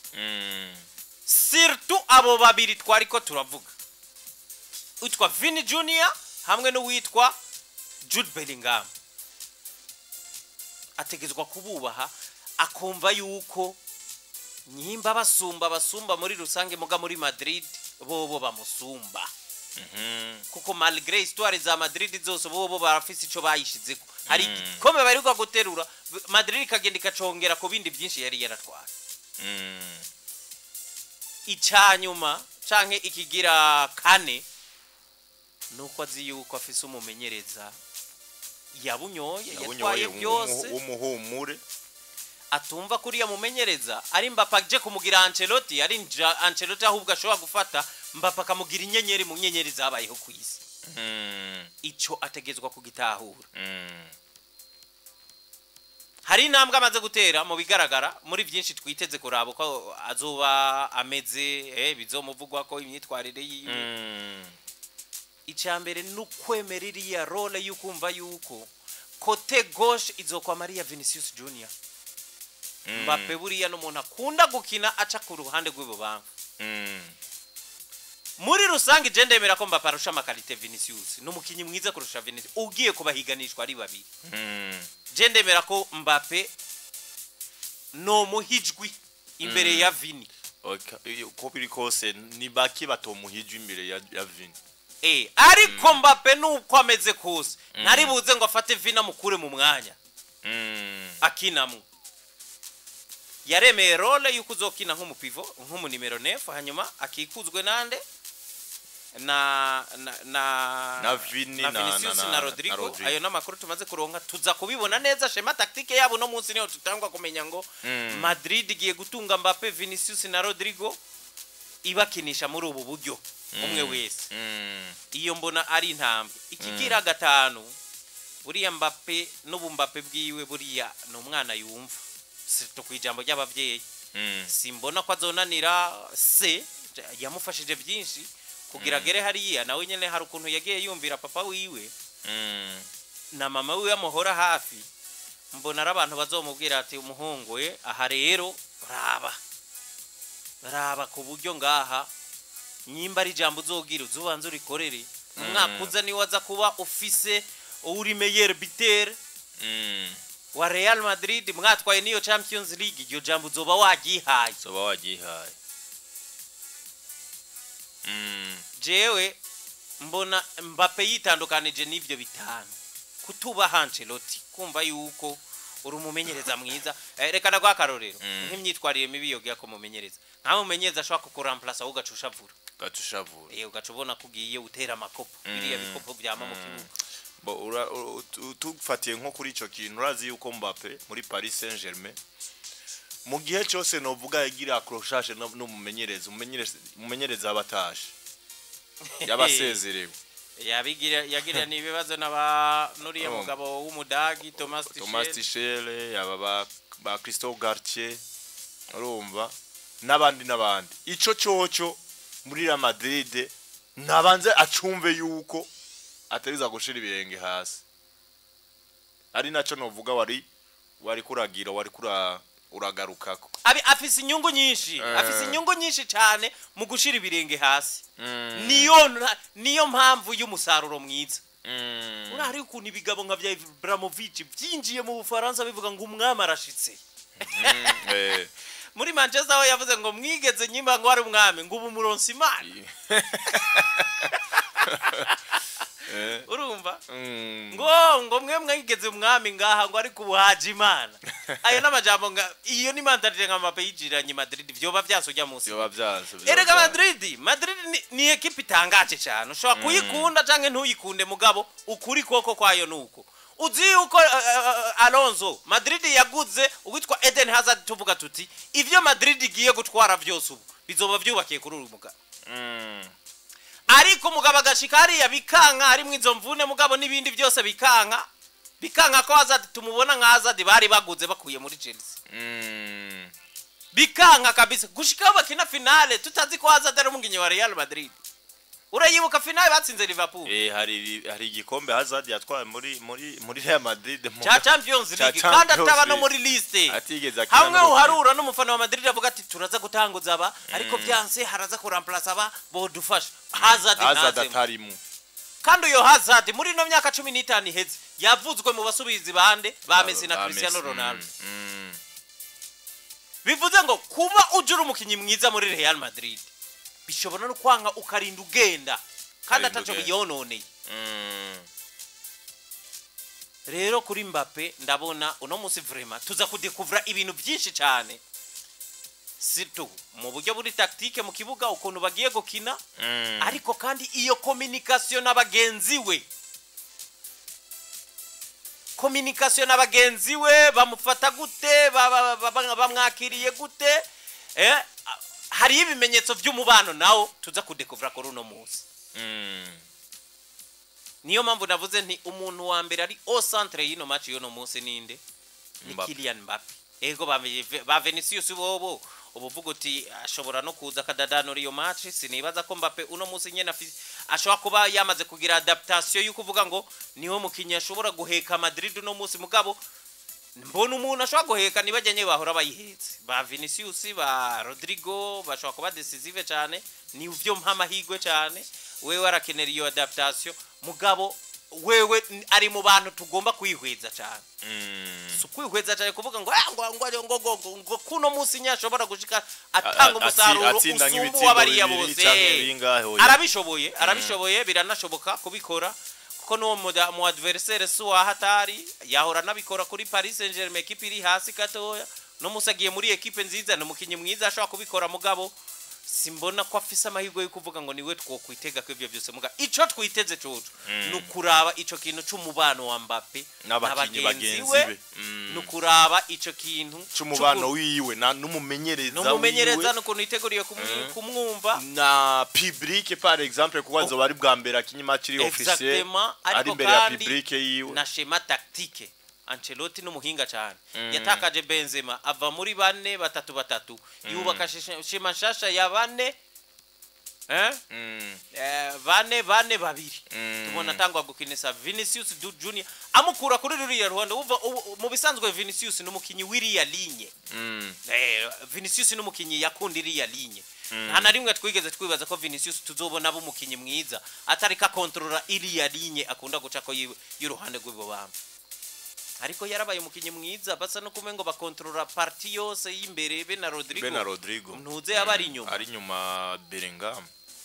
surtout abo babiri twariko turavuga utwa Vini Junior hamwe no witwa Jude Bellingham ategezwa kububaha akumva yuko nyimba basumba muri rusange muga muri Madrid bobo bamusumba kuko malgré histoire za Madrid zose bobo barafise ico bayishizeko hari igikombe baheruka guterura Madrid ikagenda ikacongera ku bindi byinshi yari yaratwaye. Icyanyuma canke ikigira kane nuko azi yuko afise umumenyereza yabunyoye yatwaye byose umuhumure atumva kuriya mumenyereza ari Mbappe aje kumugira Ancelotti ari Ancelotti ahubwo ashobora gufata Mbappe akamugira inyenyeri mu nyenyeri zabayeho ku isi. Ico ategezwa kugitahura. Hari intambwe amaze gutera mu bigaragara muri byinshi twiteze kuraba ko azoba ameze bizomuvugwa ko imyitwarire yiwe. Icambere n'ukwemerera ya role yukumva yuko kote gauche izokwa Maria Vinicius Junior. Mbappe buriya n'umuntu akunda gukina aca ku ruhande rw'ibubanga. Muri rusange je ndemera ko Mbappe arusha amakalite Vinicius n'umukinyi mwiza kurusha Vinicius ugiye kubahiganishwa ari babiri. Je ndemera ko Mbappe no muhijwi imbere ya Vini. Ko biri kose ni baki batomuhijwi imbere ya Vini. Ariko Mbappe nuko ameze kose ntari buze ngo afate Vini mukure mu mwanya. Akinamwe yaremeye role yuko uzokina nk'umupivo nk'umu numero 9 hanyuma akikuzwe nande na Vini na Rodrigo. Ayo namakuru tumaze kuronka tuza kubibona neza shema tactique yabo no munsi niyo tutangwa kumenya ngo Madrid igiye gutunga Mbappe, Vinicius na Rodrigo ibakinisha muri ubu buryo umwe wese. Iyo mbona ari intambwe. Ikigira gatanu buriya Mbappe n'ubumbappe bwiwe buriya no mwana yumva sito kwijambo ry'abavyeyi. Simbona ko azonanira se yamufashije byinshi kugira gere hariya nawe nyene hari ukuntu yagiye yumvira papa wiwe na mama wiwe amuhora hafi. Mbona ari abantu bazomubwira ati umuhungu we aha rero raba ku buryo ngaha nyimba ari jambo uzogira uzubanza urikorere umwaka uza ni waza kuba office uri meilleur buteur wa Real Madrid mwatwaye niyo Champions League iryo jambo uzoba wagihaye jewe mbona Mbappe yitandukanije n'ivyo bitanu kutuba Ancelotti kumva yuko uri umumenyereza mwiza. Reka ndagwa karorero nk'imyitwarire mibi yogiye ko mumenyereza nta mumenyereza ashobora kukuramplace ahubwo gacushavura ugacubona kugiye utera amakopo biriya bikopo byama mu kibuga. Tufatiye nko kuri ico kintu urazi yuko Mbappe muri Paris Saint-Germain mu gihe cyose novuga yagira accrochage no mumenyereza abatashe yabasezerewe yagira nibibazo n'aba nuriye mugabo w'umudagi Thomas Tuchel yaba ba Christophe Galtier urumva n'abandi ico cyoco muri Real Madrid nabanze acumve yuko atariza gushira ibirenge hasi ari naco novuga wari kuragira uragarukako afise inyungu nyinshi cyane mu gushira ibirenge hasi. Niyo mpamvu y'umusaruro mwiza. Urari ukuntu ibigabo nka bya Ibrahimovic byinjiye mu Bufaransa bivuga ngo umwami arashitse. Muri Manchester aho yavuze ngo mwigeze nyimba ngo ari umwami ngo ubu muronsi Imana. Urumva ngo mwe mwigeze umwami ngaha ngo ari kubuhaje Imana. Ayo n'amajambo iyo ni mandarire nka Mbappe yijiranye Madrid vyoba byasojya munsi. Erega Madrid ni equipe itangaje cyane ushobora kuyikunda canke ntuyikunde mugabo ukuri koko kwayo nuko uzi uko Alonso Madrid yaguze ugitwa Eden Hazard tuvuga tuti ivyo Madrid igiye gutwara byose ubu bizoba byubakiye kuri uyu mugabo. Ariko mugabo agashikari yabikanka harimo izo mvune mugabo nibindi byose bikanka ko Hazard tumubona nka Hazard bari baguze bakuye muri Chelsea. Bikanka kabisa gushika bakina finale tutazi ko Hazard ari umuginyi wa Real Madrid. Urayibuka finale batsinze Liverpool. Hari igikombe Hazard yatwaye muri Real Madrid cha Champions League kandi ataba no muri liste. Hamwe uharura n'umufana wa Madrid avuga ati turaza gutanguza aba ariko byanse haraza kuramplace aba bodufasha. Hazard atarimu. Kandi uyo Hazard muri no myaka 15 iheze yavuzwe mu basubizi bande ba Messi na Cristiano Ronaldo. Bivuze ngo kuba ujura umukinyi mwiza muri Real Madrid bishobora no kwanga ukarinda ugenda kandi ataco biyononeye. rero kuri Mbappe ndabona uno munsi vraiment tuza kudekuvura ibintu byinshi cyane surtout mu buryo buri tactique mu kibuga ukuntu bagiye gukina ariko kandi iyo communication n'abagenzi we bamufata gute bamwakiriye gute hari ibimenyetso by'umubano nawo tuza kudekuvura kuri uno munsi niyo mpamvu navuze nti umuntu wa mbere ari au centre y'ino match y'uno munsi ninde ni Kylian Mbappe ego ba Vinicius bobo ubuvuga uti ashobora no kuza kadadanura iyo match sinibaza ko Mbappe uno munsi nyene ashobora kuba yamaze kugira adaptation yo kuvuga ngo niwe mukinyi ashobora guheka Madrid uno munsi mugabo mbona umuntu ashobora guheka nibajanye bahora bayihetse ba Vinicius ba Rodrigo bashobora kuba decisive cyane ni uvyo mpamahigwe cyane wewe arakenera iyo adaptation mugabo wewe ari mu bantu tugomba kwihweza cyane kwihweza cyane kuvuga ngo ngo kuno munsi nyashobora gushika atanga umusaruro usumbu wabari yabose arabishoboye biranashoboka kubikora kuko no mu adversaire suwa hatari yahora nabikora kuri Paris Saint-Germain equipe iri hasi katoya no musagiye muri equipe nziza no mukinyi mwiza ashobora kubikora mugabo simbona ko afise amahirwe yo kuvuga ngo niwe twokwitega ko ivyo byose muga ico twiteze cyo nukuraba ico kintu c'umubano wa Mbappe n'abakinyi bagenzi be nukuraba ico kintu c'umubano wiwe n'umumenyereza nukuntu iteguriye kumwumva na public par exemple kuko azoba ari bwa mbere akinyima kiri officiel ari imbere ya public yiwe na schema tactique Ancelotti n'umuhinga cyane yatakaje Benzema ava muri 4-3-3 yubaka shema shasha ya 4 2 tubona tangwa gukinisa Vinicius Junior amukura kuri ruriya Rwanda mu bisanzwe Vinicius n'umukinyi wiriya linye Vinicius n'umukinyi yakundiriya linye nta rimwe twigeze twibaza ko Vinicius tuzobona abo umukinyi mwiza atarika controller iriya linye akunda guca ko y'uruhande rw'ibo bamba ariko yarabaye umukinyi mwiza basa no kumengo bakontrola parti yose y'imbere be na Rodrigo ntuze yabari inyuma ari nyuma Bellingham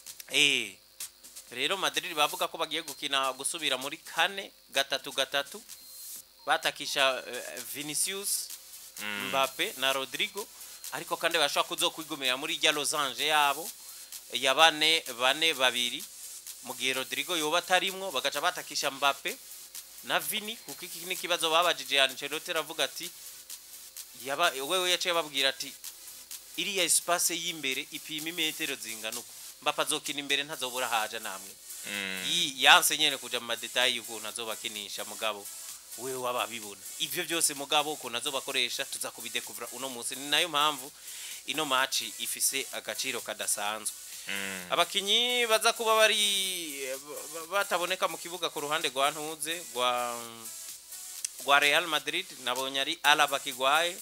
rero Madrid bavuga ko bagiye gukina gusubira muri 4-3-3 batakisha Vinicius Mbappe na Rodrigo ariko kandi bashaka kuzokwigumira muri ya Los Angeles yabo ya 4-2 mu gihe Rodrigo yoba tarimwo bagaca batakisha Mbappe na Vini kuko iki ni kibazo babajije Ancelotti aravuga ati wewe yaciye babwira ati iriya espace y'imbere ipima imetero zingana uko Mbappe azokina imbere ntazobura haja namwe yanse nyene kuja mu detail yuko nazobakinisha mugabo wewe wababibona ivyo byose mugabo uko nazobakoresha tuzakubidekuvura uno munsi ni nayo mpamvu ino match ifise agaciro kadasanzwe abakinyi baza kuba bari bataboneka mu kibuga ku ruhande rwa ntuze rwa Real Madrid nabonye ari Alaba kigwaye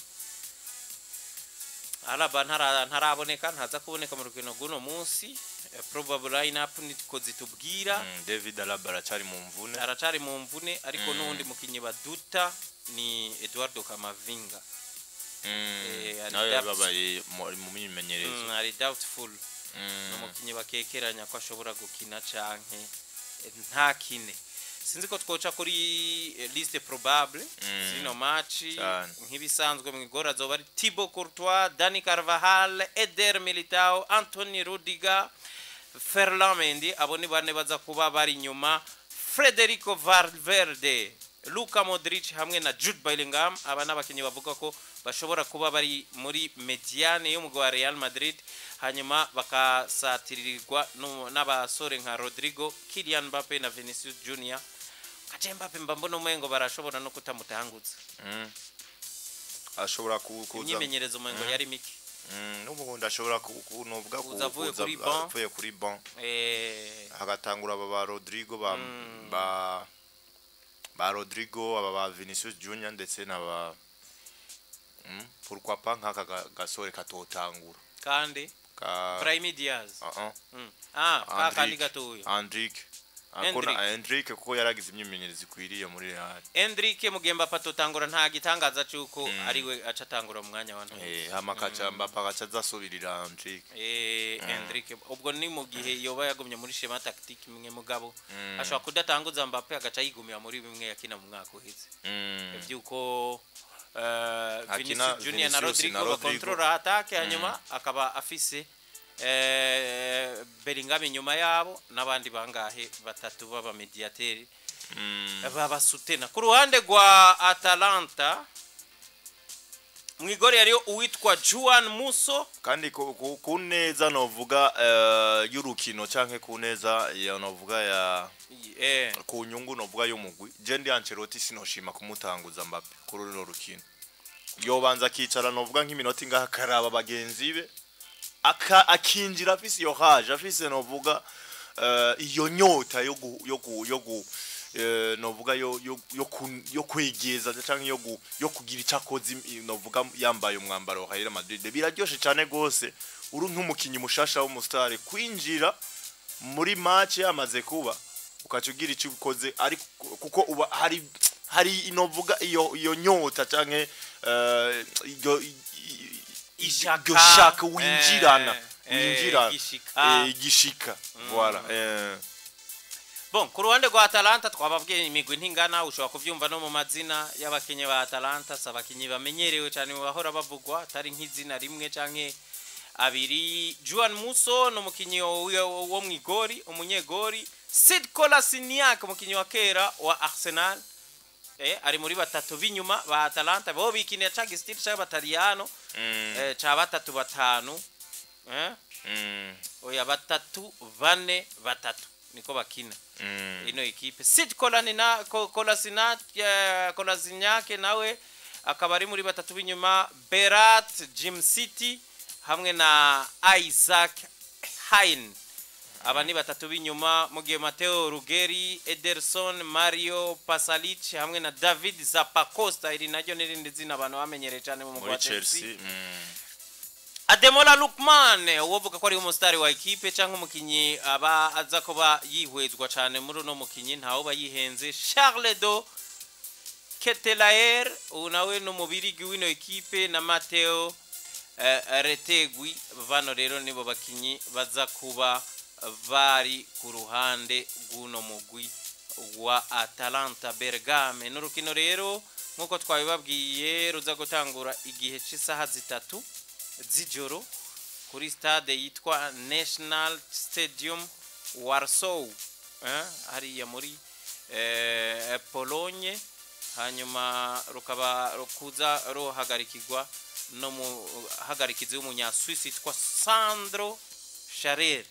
Alaba ntaraboneka ntaza kuboneka mu rukino rw'uno munsi probable lineup nitko zitubwira David Alaba aracari mu mvune ariko n'undi mukinyi baduta ni Eduardo Camavinga nawe babaye mu mimenyerezo ari doubtful n'umukinyi bakekeranya ko ashobora gukina canke ntakine sinzi ko twoca kuri liste probable sino match nk'ibisanzwe mu igora zoba ari Thibaut Courtois, Dani Carvajal, Eder Militao, Anthony Rudiger, Ferland Mendy abo ni bane baza kuba bari nyuma Federico Valverde, Luka Modric hamwe na Jude Bellingham aba n'abakinyi bavuga ko bashobora kuba bari muri mediane yo mu gwa Real Madrid hanyuma bakasatirirwa n'abasore nka Rodrigo, Kylian Mbappe na Vinicius Junior. Mbappe mbambono mwengo barashobora no kutamutangutsa ashobora kuza imyimenyerezo mwengo yari miki n'ubundi ashobora kunubwa kuvuye kuri bon hagatangura aba Rodrigo ba Rodrigo aba Vinicius Junior ndetse na pourquoi pas nkaka gasore katotangura kandi Brahim Diaz kandi gatoya Hendrick kuko yaragize imyimenyerezo ikwiriye muri Real. Hendrick mugemba patotangura nta gitangaza cyuko ariwe aca tangura mu mwanya wa hamakaca Mbappe akazasubirira Hendrick. Hendrick ubwo ni mu gihe yoba yagumye muri schema tactique imwe mugabo ashobora kudatanguza Mbappe agaca yigumira muri bimwe yakina mu mwaka uheze. Byuko Vinicius Junior na Rodrigo bakontrola attaque hanyuma akaba afise Bellingham nyuma yabo nabandi bangahe batatu baba mediateri baba sutena ku ruhande rwa Atalanta mwigori yariyo uwitwa Juan Musso kandi kuneza novuga y'urukino canke kuneza ya novuga ya ku nyungu novuga y'umugwi je ndi Ancelotti sinoshima kumutanguza Mbappe kuri runo rukino yobanza kicara novuga nk'iminota ingaha karaba bagenzi be akinjira afise yo haje afise novuga iyo nyota yo novuga yo kwegeza canke yo kugira icakozi novuga yambaye umwambaro wa Real Madrid biraryoshe cyane gose uri nk'umukinyi mushasha w'umustar kwinjira muri match yamaze kuba ukacugira icyo ukoze ari kuko uba hari inovuga iyo nyota canke ishaka winjirana igishika voilà bon ku ruhande rwa Atalanta twababwiye imigwi ntingana ushobora kuvyumva no mu mazina y'abakinyi ba Atalanta sabakinyi bamenyerewe cyane mu bahora bavugwa tari nk'izina rimwe canke abiri. Juan Musso no mukinyi wo mwigori umunyegori. Sid Kolasinac mukinyi wa kera wa Arsenal ari muri batatu binyuma ba Atalanta bo bikinira cyangwa style cy'abataliano cha batatu batanu oya batatu bane batatu niko bakina ino equipe. Sid Kolasinac nawe akaba ari muri batatu binyuma Berat Jim City hamwe na Isaac Hein aba ni batatu binyuma mu gihe Matteo Ruggeri, Ederson, Mario Pasalic hamwe na David Zappacosta iri naryo nirindi zina abantu bamenyereye cyane mu mugwa Chelsea. Ademola Lookman uvuga ko ari umustar wa equipe cyangwa umukinyi aba aza kuba yihwezwa cyane muri no mukinyi ntawo bayihenze. Charles Do Ketelaere unawe no mubirigi wino equipe na Matteo Retegui bano rero nibo bakinyi baza kuba vari ku ruhande guno mugwi wa Atalanta Bergame. N'urukino rero nkuko twabibabwiye ruza gutangura igihe cy'isaha 3 z'ijoro kuri stade yitwa National Stadium Warsaw hariya muri Pologne hanyuma rukaba rukuza rohagarikirwa no muhagarikizi w'umunya Swiss yitwa Sandro Scharer.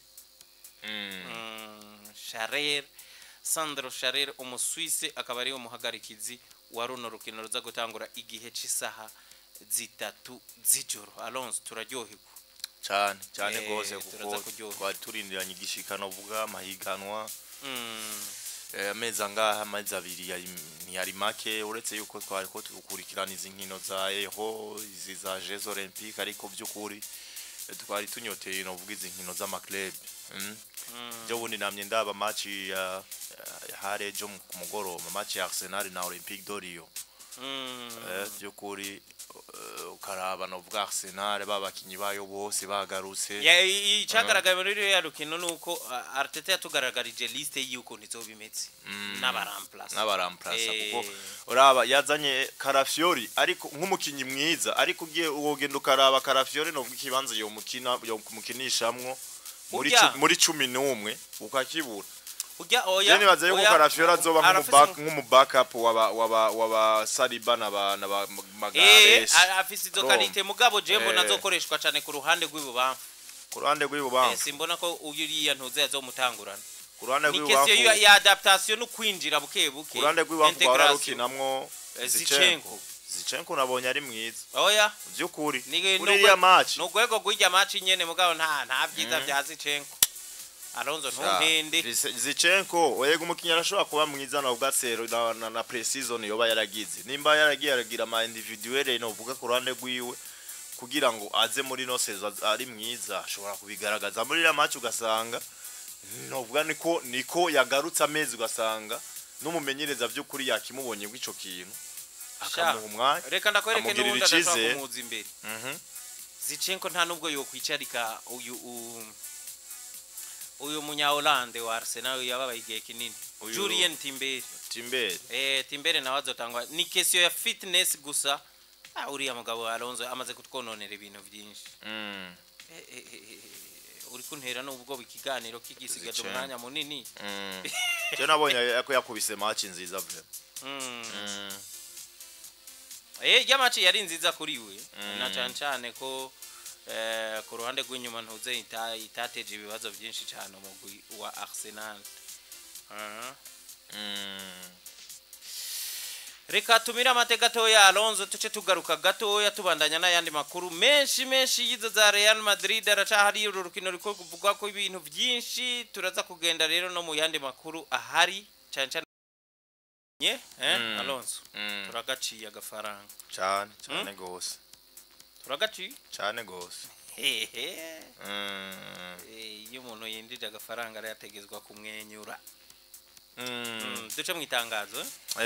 Sandro Scharer umuswise akaba ari umuhagarikizi wa runo rukino ruza gutangura igihe cy'isaha 3 z'ijoro. Alonso turaryoherwa cyane gose kuko twari turindiranye igishikano vuga amahiganwa amezi angaha amezi abiri ntiyari make uretse yuko twari ko tukurikirana izi nkino za Euro izi za Jeux Olympiques ariko by'ukuri twari tunyoteye no vuga izi nkino z'amaklub je bundi namye ndaba match ya harejo ku mugoroba match ya Arsenal na Olympique de Lyon by'ukuri ukaraba no vuga Arsenal babakinyi bayo bose bagarutse icagaragaye muri ryo rukino nuko Arteta yatugaragarije liste y'uko nizobimetse n'abaramplace kuko uraba yazanye Carafiori ariko nk'umukinyi mwiza ariko ugiye ugenda ukaraba Carafiori no vuga ikibanza yo mukinishamwo muri 11 ukakibura oya baza yuko Carafiori azoba nk'umu backup waba Saliba na Magalhaes afise izo kalite mugabo jembo nazokoreshwa cyane ku ruhande rw'ibubamfu simbona ko uyuriya ntuze azomutangurana ku ruhande rw'ibubamfu ya adaptation no kwinjira bukebuke ku ruhande rw'ibubamfu bararukinamwo Zichenko nabonye ari mwiza oya by'ukuri kuri ya match no gwego gw'ijya match nyene mugabo nta byiza bya Zichenko. Alonso ntumpende Zichenko oyega umukinya arashobora kuba mwiza na ubwatsero na pre-season yoba yaragize nimba yaragiye aragira ama individuelle no vuga ku ruhande rwiwe kugira ngo aze muri no season ari mwiza ashobora kubigaragaza muri ya match ugasanga novuga niko yagarutse amezi ugasanga n'umumenyereza by'ukuri yakimubonye bw'ico kintu akamuha umwanya reka ndakwereke n'ubundi adashobora kumuza imbere Zinchenko nta nubwo yokwicarika uyu munya Hollande wa Arsenal yababaye igihe kinini Julien Timbere nawe azotangwa ni question ya fitness gusa uriya mugabo Alonso amaze kutwononera ibintu byinshi uri kuntera n'ubwo bikiganiro kigisigaje umwanya munini cyo nabonye ko yakubise match nziza bwe ya match yari nziza kuri we na cyane ko ku ruhande rw'inyuma ntuze itateje ibibazo byinshi cyane umugwi wa Arsenal reka tumira amateka gatoya Alonso tuce tugaruka gatoya tubandanya n'ayandi makuru menshi yizo za Real Madrid aracahari urukino riko kuvugwa ko ibintu byinshi turaza kugenda rero no mu yandi makuru ahari cyane Alonso turagaciye agafaranga cyane gose turagaciye cyane gose iyo umuntu yindije agafaranga arayategezwa kumwenyura duce mu itangazo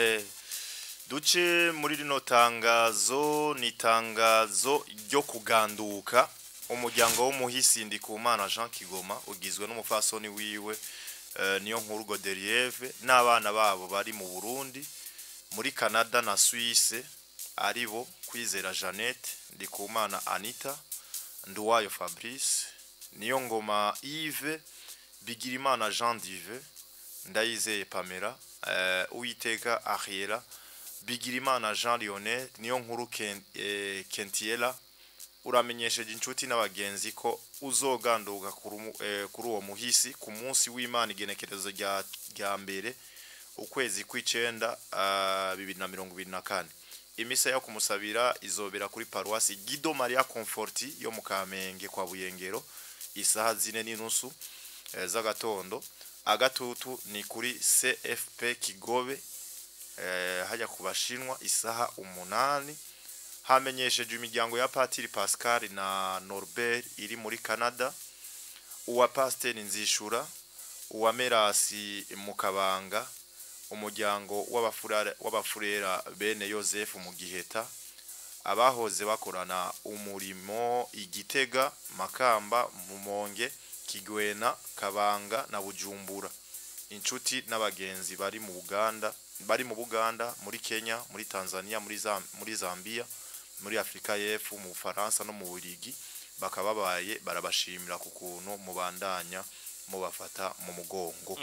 duce muri rino tangazo ni tangazo ryo kuganduka umuryango w'umuhisi Ndikumana Jean Kigoma ugizwe n'umufasoni wiwe niyo nkuru Godelieve n'abana babo bari mu Burundi muri Canada na Suisse aribo Kwizera Jeannette Ndikumana Anita Nduwayo Fabrice niyo ngoma Yves Bigirimana Jean Dive Ndayizeye Pamela Uwiteka Ariela Bigirimana Jean Lionel niyo nkuru Kentiela uramenyesheje inshuti n'abagenzi ko uzoganduka kuri uwo muhisi ku munsi w'Imana igenekerezo rya mbere ukwezi kw'icenda 2024 imisa yo kumusabira izobera kuri Paroisse Guido Maria Comforti yo mu Kamenge kwa Buyengero isaha 4:30 z'agatondo agatutu ni kuri CFP Kigobe hajya kubashinwa isaha 8 hamenyesheje imiryango ya Patiri Pascal na Norbert iri muri Canada uwa Pasteur Nzishura uwa Merasi mu Kabanga umuryango w'abafurera bene Joseph mu Giheta abahoze bakorana umurimo Igitega Makamba Mumonge Kigwena Kabanga na Bujumbura inshuti n'abagenzi bari mu Buganda muri Kenya muri Tanzania muri Zambia muri Afrika y'Epfo mu Faransa no mu Bubiligi bakababaye barabashimira ku kuntu mubandanya mubafata mu mugongo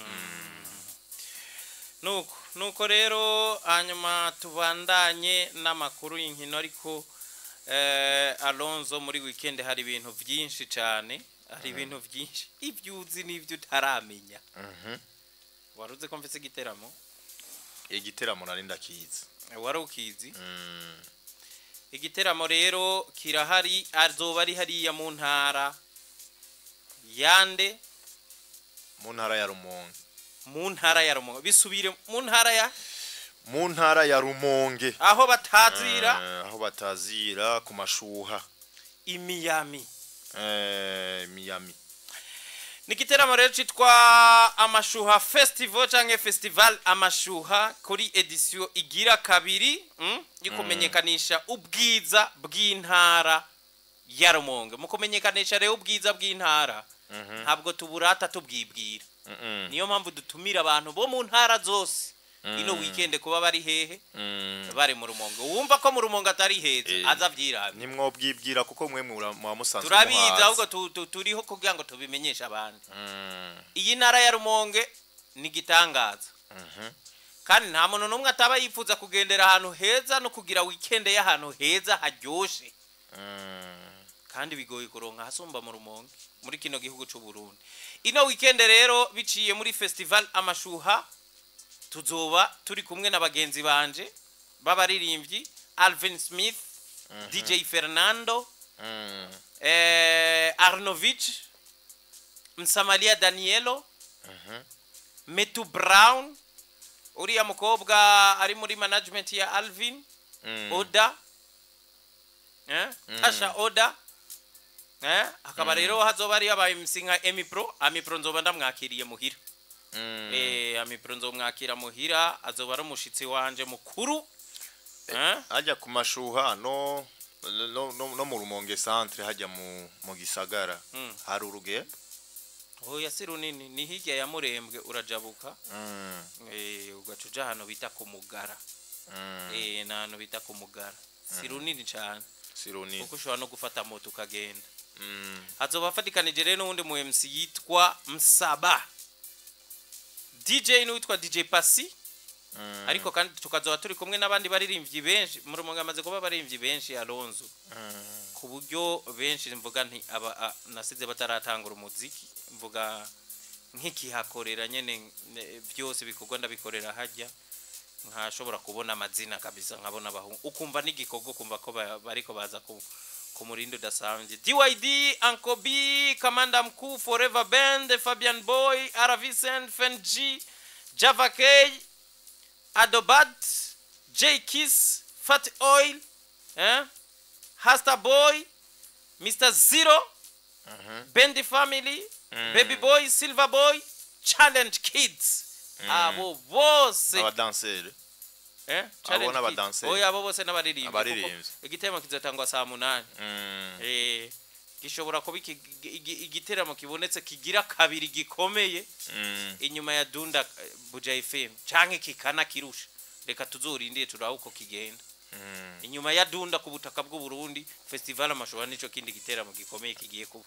nuko rero hanyuma tubandanye n'amakuru y'inkino ariko Alonso muri weekend hari ibintu byinshi cyane hari ibintu byinshi ibyuzi n'ibyo utaramenya waruze ko mfise igiteramo narinda kizi warukizi igiteramo rero kirahari azoba ari hariya mu ntara yande mu ntara ya Rumonge bisubire mu ntara ya Rumonge aho batazira ku mashuha Miami Nikiteramo rero citwa amashuha festival canke festival amashuha kuri edition igira kabiri yikumenyekanisha ubwiza bw'intara ya Rumonge mukumenyekanisha rero ubwiza bw'intara ntabwo tuburata tubwibwira niyo mpamvu dutumira abantu bo mu ntara zose ino weekend kuba bari hehe bari mu Rumonge wumva ko mu Rumonge atari heza azavyirabe nimwobwibwira kuko mwe musanzwe turabiza ahubwo turiho kugira ngo tubimenyesha abandi iyi ntara ya Rumonge ni gitangaza kandi nta muntu numwe ataba yifuza kugendera ahantu heza no kugira weekend y'ahantu heza haryoshe kandi bigoye kuronka hasumba mu Rumonge muri kino gihugu cy'u Burundi ino weekend rero biciye muri festival amashuha tuzoba turi kumwe n'abagenzi banje babaririmbyi Alvin Smith DJ Fernando Arnovich Msamalia Danielo Metu Brown uriya mukobwa ari muri management ya Alvin Oda Tasha Oda akaba rero hazoba ari aba MC nka Amipro nzoba ndamwakiriye muhira Amipro nzomwakira muhira azoba ari umushitsi wanje mukuru ajya ku mashuha no mu Rumonge centre hajya mu gisagara hari urugendo oya si runini ni hirya ya Murembwe urajabuka ugacuja hano bita ku Mugara nano bita ku Mugara si runini cyane si runini kuko ushobora no gufata moto ukagenda hazoba afatikanije rero n'undi mu MC yitwa Msaba DJ ni witwa DJ Pasi ariko kandi tukazoba turi kumwe n'abandi baririmbyi benshi mu Rumonge amaze kuba baririmbyi benshi Alonzo ku buryo benshi mvuga nti aba nasize bataratangura umuziki mvuga nk'ikihakorera nyene byose bikorwa ndabikorera hajya nkashobora kubona amazina kabisa nkabona abahungu ukumva n'igikorwa kumva ko bariko baza ku murindo dasamje DYD Uncle B Commander Mkuu Forever Band Fabian Boy Aravisen Fenji Java K Adobat J Kiss Fat Oil Hasta Boy Mr. Zero Bendy Family Baby Boy Silver Boy Challenge Kids abo bose abadanseri Challenge abo n'abadanseri oya abo bose n'abaririmbyi igitemo kizatangwa saa 8 gishobora kuba igiteramo kibonetse kigira kabiri gikomeye inyuma ya Dunda Buja FM canke kikana kirusha reka tuzorindiye turaho uko kigenda inyuma ya Dunda ku butaka bw'u Burundi festival amashobora nico kindi giteramo gikomeye kigiye kuba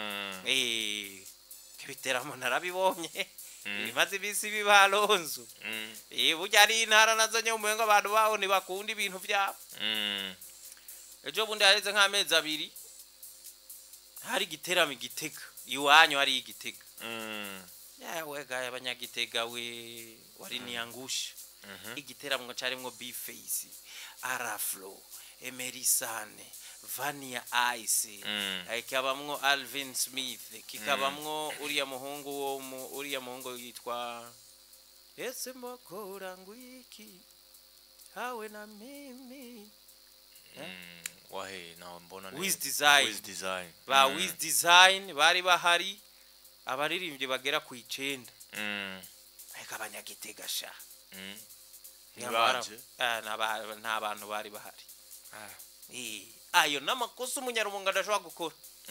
kibiteramo narabibonye bimaze bisi bibalonzo burya ari intara nazo nye umuyengo abantu baho ni bakunda ibintu byabo ejo bundi hareze nk'amezi 2 hari giteramo Igitega iwanyu hari Igitega yawe gaya abanyagitega we wari niyangusha igiteramo carimwo B-Face Araflo Emerisane Vania Ice kikabamwo Alvin Smith kikabamwo uriya muhungu yitwa ese mbokora ngwiki hawe na mimi wahe na mbona Wiz Design ba Wiz Design bari bahari abaririmbye bagera ku 9 abanyagitega sha nibanje nta bantu bari bahari ayo namakosa umunyarumonga adashobora gukora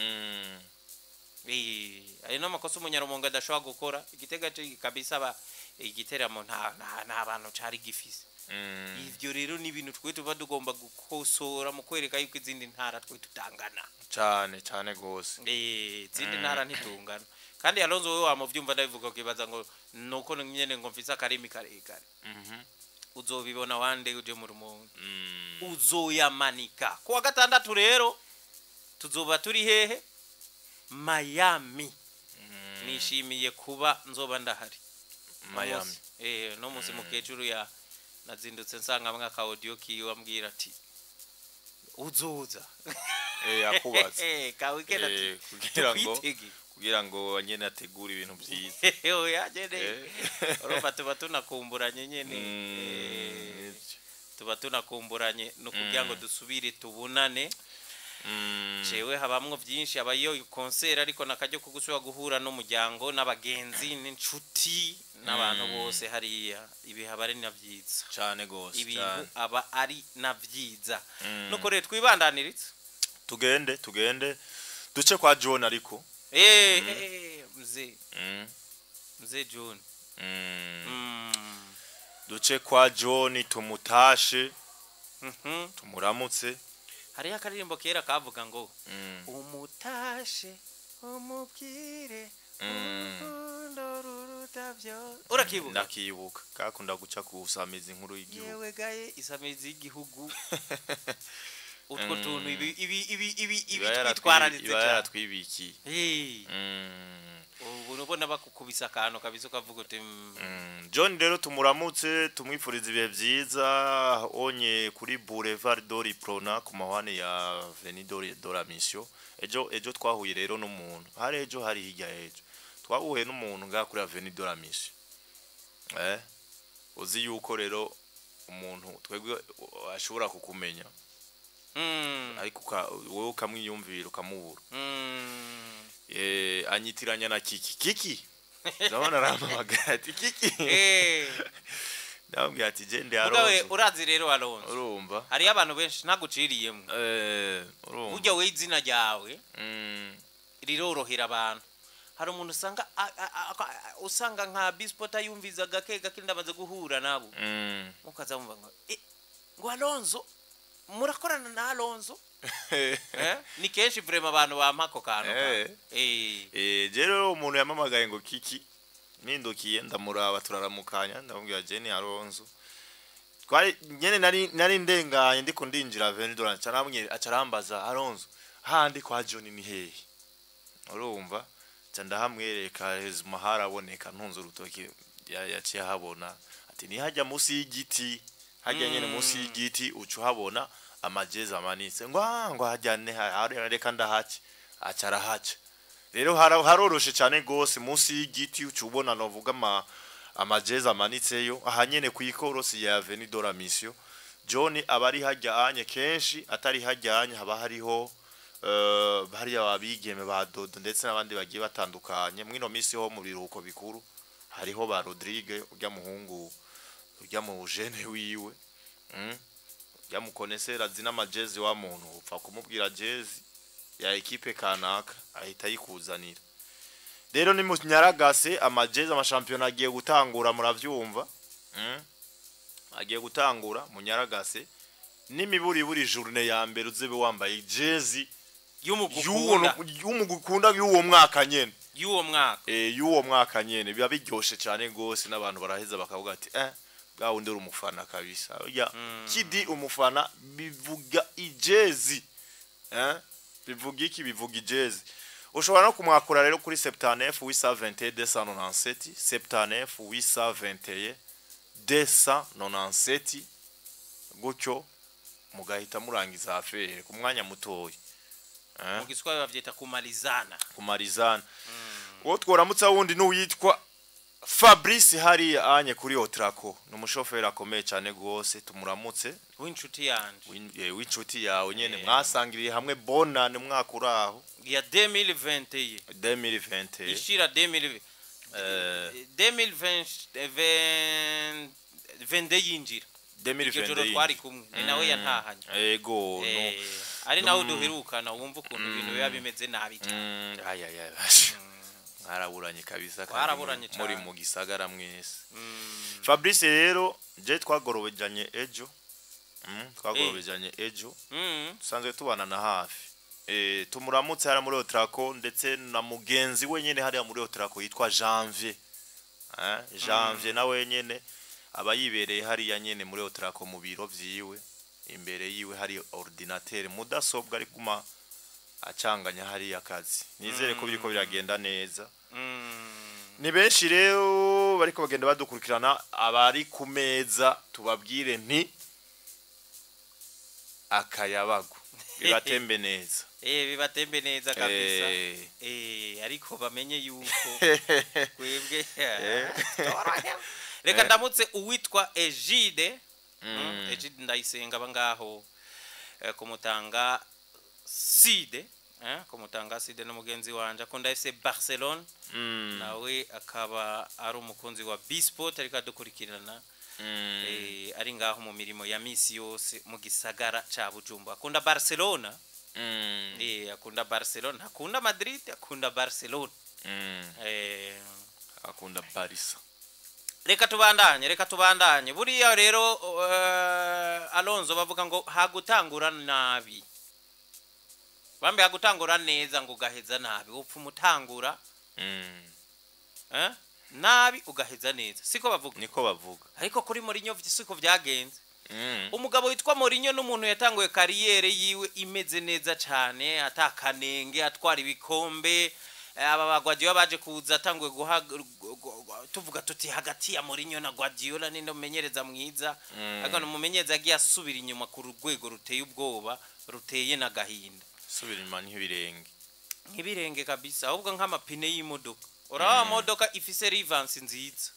ayo namakosa umunyarumonga adashobora gukora Igitega kabisa igiteramo nta bantu cari gifise ivyo rero ni ibintu twe tuba tugomba gukosora mu kwereka yuko izindi ntara twe tutangana cyane gose izindi ntara ntitungana kandi Alonzo wewe wamuvyumva ndabivuga kibaza ngo nuko nyene ngo mfisa karimi karekare uzobibona wande uje mu Rumonge uzoyamanika kuwa gatandatu rero tuzoba turi hehe Miami nishimiye kuba nzoba ndahari Miami no musi mukecuru ya nazindutse nsanga mwaka audio kiwe ambwira ati uzoza akubaza ka weekend ati kugira ngo nyene ategura ibintu byiza oya nyene urumva tuba tunakumburanye nyene tuba tunakumburanye no kugira ngo dusubire tubunane jewe habamwo byinshi abayo concert ariko nakajyo kugusubira guhura n'umuryango n'abagenzi n'inshuti n'abantu bose hariya ibi habari navyiza cyane gose ibintu aba ari navyiza nuko rero twibandaniritse tugende duce kwa John ariko mzee John duce kwa John tumutashe tumuramutse hari akaririmbo kera kavuga ngo umutashe umubwire urukundo rurutavyo urakibuka ndakibuka kakunda guca kusamiza inkuru y'igihugu yewe gaye isamiza y'igihugu utwo tuntu ibi twitwararitse cyane yaratwibiki ubu nubona bakukubisa akantu kabisa ukavuga uti John rero tumuramutse tumwifuriza ibihe byiza onye kuri Boulevard Dori Prona ku mahwane ya Avenue de la Mission ejo twahuye rero n'umuntu hari ejo hari hirya ejo twahuye n'umuntu nga kuri Avenue de la Mission uzi yuko rero umuntu twebwe ashobora kukumenya ariko wowe ukamwiyumvira ukamubura anyitiranya na kiki ndabona aramamagara ati kiki ndabwira ati gende Alonso urazi rero Alonso urumva hari abantu benshi naguciriyemo urumva ujya we izina ryawe rirorohera abantu hari umuntu usanga nka Bisport ayumviza gake ndamaze guhura nabo mukaza mumva ngo Alonso murakorana na Alonso ni kenshi vraiment abantu bampako kantu rero umuntu yamamagaye ngo kiki nindukiye ndamuraba turaramukanya ndamubwira Jenny Alonso twari nyene nari ndenganye ndiko ndinjira Venidora caramwe acarambaza Alonso handi kwa John ni hehe urumva ndahamwereka hezuma haraboneka ntunze urutoki yaciye habona ati ni hajya musi y'igiti hajya nyene musi y'igiti ucu habona amajezi amanitse ngo hajyane reka ndahace acara hace rero haroroshe cyane gose musi y'igiti ucubona novuga amajezi amanitseyo ahanyene kuyikorosi ya Venidora Mission John abari hajya anye kenshi atari hajya anye haba hariho bari abigeme ba Dodo ndetse n'abandi bagiye batandukanye mwino misi ho mu biruhuko bikuru hariho ba Rodrigue ujya muhungu ujya mu jene wiwe ujya mukonesera zina amajezi wa muntu upfa kumubwira jezi ya ekipe kanaka ahita yikuzanira rero ni mu Nyaragase amajezi amashampiyona agiye gutangura muravyumva agiye gutangura mu Nyaragase buri journée ya mbere uzebe wambaye jezi y'umugukunda y'uwo mwaka nyene y'uwo mwaka nyene biba biryoshe cyane gose n'abantu baraheza bakavuga ati bwa wundi uri umufana kabisa kidi umufana bivuga ijezi bivuga iki bivuga ijezi ushobora no kumwakura rero kuri 79 821 297 79 821 297 gutyo mugahita murangiza afere ku mwanya mutoyi mu giswahili bavyita kumarizana uwo tworamutsa wundi n'uyitwa Fabrice hari anye kuri Otraco n'umushoferi akomeye cyane gose tumuramutse w'inshuti yanje w'inshuti yawe nyene mwasangiriye hamwe bonane mwaka uraho ya 2020 ishira 2020 yinjira 2020 twari kumwe ni nawe yantahanye yego no ari nawe duherukana wumva ukuntu ibintu biba bimeze nabi cyane mwaraburanye kabisa kandi muri mu gisagara mwese Fabrice rero je twagorobejanye ejo tusanzwe tubana na hafi tumuramutse hari muri Otraco ndetse na mugenzi we nyene hari muri Otraco yitwa Janvier nawe nyene abayibereye hari ya nyene muri Otraco mu biro vyiwe imbere yiwe hari ordinateur mudasobwa ari kuma acanganya hari akazi nizere ko biriko biragenda neza ni benshi rero bariko bagenda badukurikirana abari ku meza tubabwire nti akayabago bibatembe neza bibatembe neza kabisa ariko bamenye yuko kwebwe reka ndamutse uwitwa Egide ndayisenga bangaho kumutanga Side kumutanga Side n'umugenzi wanje akunda FC Barcelona nawe akaba ari umukunzi wa Bisport ariko adukurikirana ari ngaho mu mirimo ya misi yose mu gisagara ca Bujumbura akunda Barcelona akunda Barcelona akunda Madrid akunda Barcelona akunda Paris reka tubandanye buriya rero Alonso bavuga ngo hagutangura nabi bambe hagutangura neza ngo gaheza nabi upfa umutangura nabi ugaheza neza siko bavuga niko bavuga ariko kuri Mourinho siko byagenze umugabo witwa Mourinho n'umuntu yatanguye kariyere yiwe imeze neza cyane atakanenge atwara ibikombe aba Guardiola baje kuza atanguye tuvuga tuti hagati ya Mourinho na Guardiola ninde umenyereza mwiza agano mumenyereza agiye asubira inyuma ku rwego ruteye ubwoba ruteye na gahinda subira inyuma nk'ibirenge kabisa ahubwo nk'amapine y'imodoka urawa modoka ifise rivansi nziza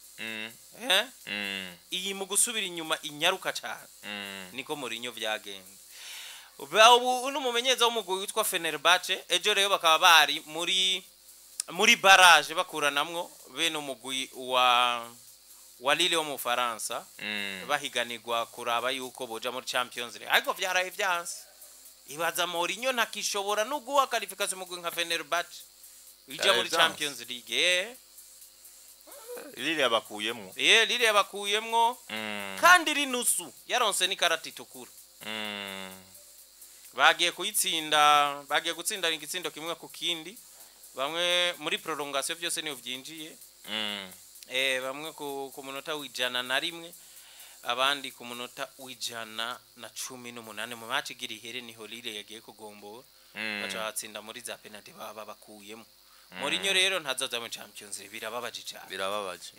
iyi mu gusubira inyuma inyaruka cyane niko Mourinho byagenze ubu n'umumenyereza w'umugwi witwa Fenerbahce ejo rero bakaba bari muri barrage bakuranamwo bene umugwi wa Lille wo mu Faransa bahiganirwa kuraba yuko boja muri Champions League ariko vyaraye vyanse ibaza Mourinho ntakishobora no guha qualification umugwi nka Fenerbahce ija muri Champions League Lille yabakuyemwo Lille yabakuyemwo kandi rinusu yaronse ni karati tukura bagiye gutsinda igitsindo kimwe ku kindi bamwe muri prolongation byose niyo byinjiye bamwe ku munota w'ijana na rimwe abandi ku munota w'ijana na 18 mu match giri here niho Lille yagiye kugombora baca batsinda muri za penalty baba bakuyemo Mourinho rero ntazoza mu Champions League birababaje cyane birababaje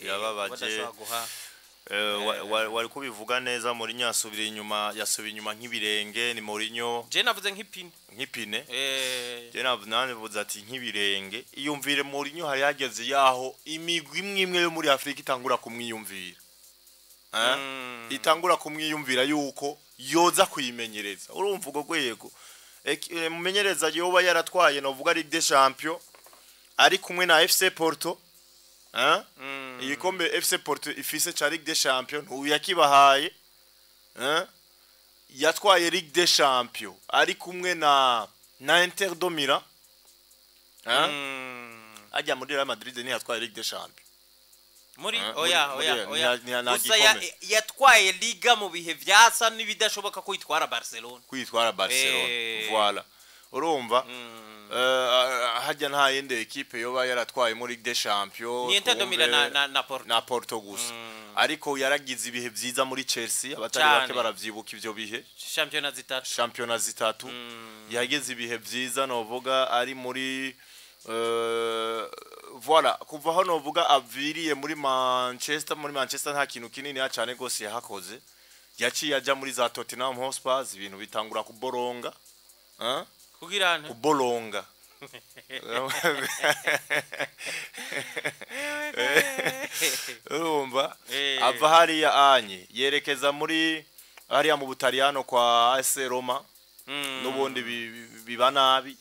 wari kubivuga neza Mourinho yasubiye inyuma nk'ibirenge ni Mourinho je navuze nk'ipine je navuze ati nk'ibirenge iyumvire Mourinho hari yageze yaho imigwi imwe yo muri Afrika itangura kumwiyumvira itangura kumwiyumvira yuko yoza kuyimenyereza urumva ugo gwego mumenyereza yoba yaratwaye novuga Ligue des Champions ari kumwe na FC Porto igikombe FC Porto ifise cha Ligue des Champions uyakibahaye yatwaye Ligue des Champions ari kumwe na Inter de Milan ajya muri Real Madrid ni yatwaye Ligue des Champions muri oya gusa yatwaye Liga mu bihe vyasa n'ibidashoboka kwitwara Barcelona voilà urumva hajya nta yende equipe yoba yaratwaye muri Ligue des Champions ni Inter de Milan na Porto gusa ariko yaragize ibihe vyiza muri Chelsea abatari bake baravyibuka ivyo bihe championnat zitatu yageze ibihe vyiza novuga ari muri voilà kuva hano novuga aviriye muri Manchester nta kintu kinini cyane gose yahakoze yaciye aja muri za Tottenham Hotspur ibintu bitangura kuboronga kugirana kubolonga urumva ava hariya anye yerekeza muri hariya mu Butaliyano kwa AS Roma n'ubundi biba nabi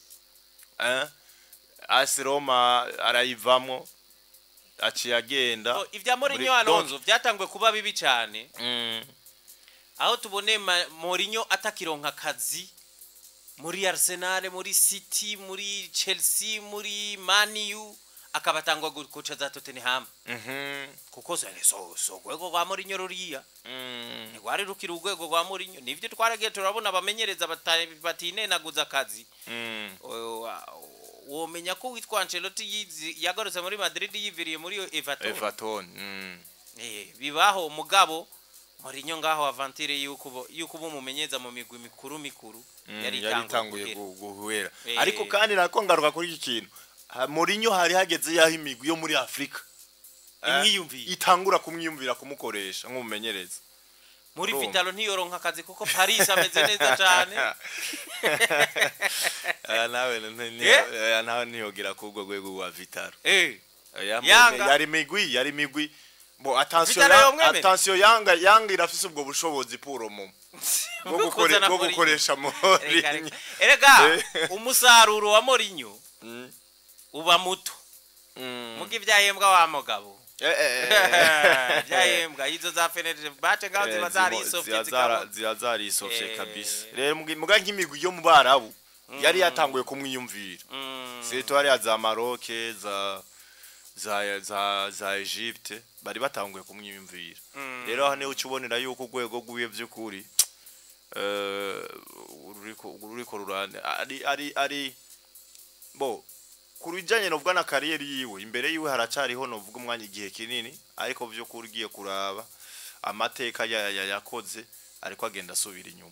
AS Roma arayivamwo aciye agenda ivya Mourinho Alonso byatangwe kuba bibi cyane aho tubone Mourinho atakironka kazi muri Arsenal muri City muri Chelsea muri Man U akabatangwa gukocha za Tottenham kuko so gwego kwa Mourinho ruriya ni gwari rukira ugwego kwa Mourinho nivyo twaragiye turabona abamenyereza batinenaguza kazi womenya ko witwa Ancelotti yagarutse muri Madrid yiviriye muri Everton bibaho mugabo Mourinho ngaho avantire yuko bumumenyeza mu migwi mikuru yari tanguye guhwera ariko kandi nako ngaruka kuri iki kintu Mourinho hari hageze yaho imigwi yo muri Afrika itangura kumwiyumvira kumukoresha nk'umumenyereza muri Vitalo ntiyoronka akazi kuko Paris ameze neza cyane nawe ntiyogira kubwo gwego wa Vitalo yari migwi bo attention Yanga irafise ubwo bushobozi puro mu bwo gukoresha Mourinho erega umusaruro wa Mourinho uba muto mugi vyahembwa wa mugabo vyahembwa izo za Fenerbahce ngaho zibazari isofye kabisa rero muga nk'imigwi yo mu Barabu yari yatanguye kumwiyumvira seto ari za Maroc za Egypte bari batanguye kumwiyumvira rero hane ucubonera yuko gwego gubiye by'ukuri uriko rurane ari bo kurujanye novuga na career yiwe imbere yiwe haracariho novuga umwanya igihe kinini ariko byo kurugiye kuraba amateka yakoze ariko agenda asubira inyuma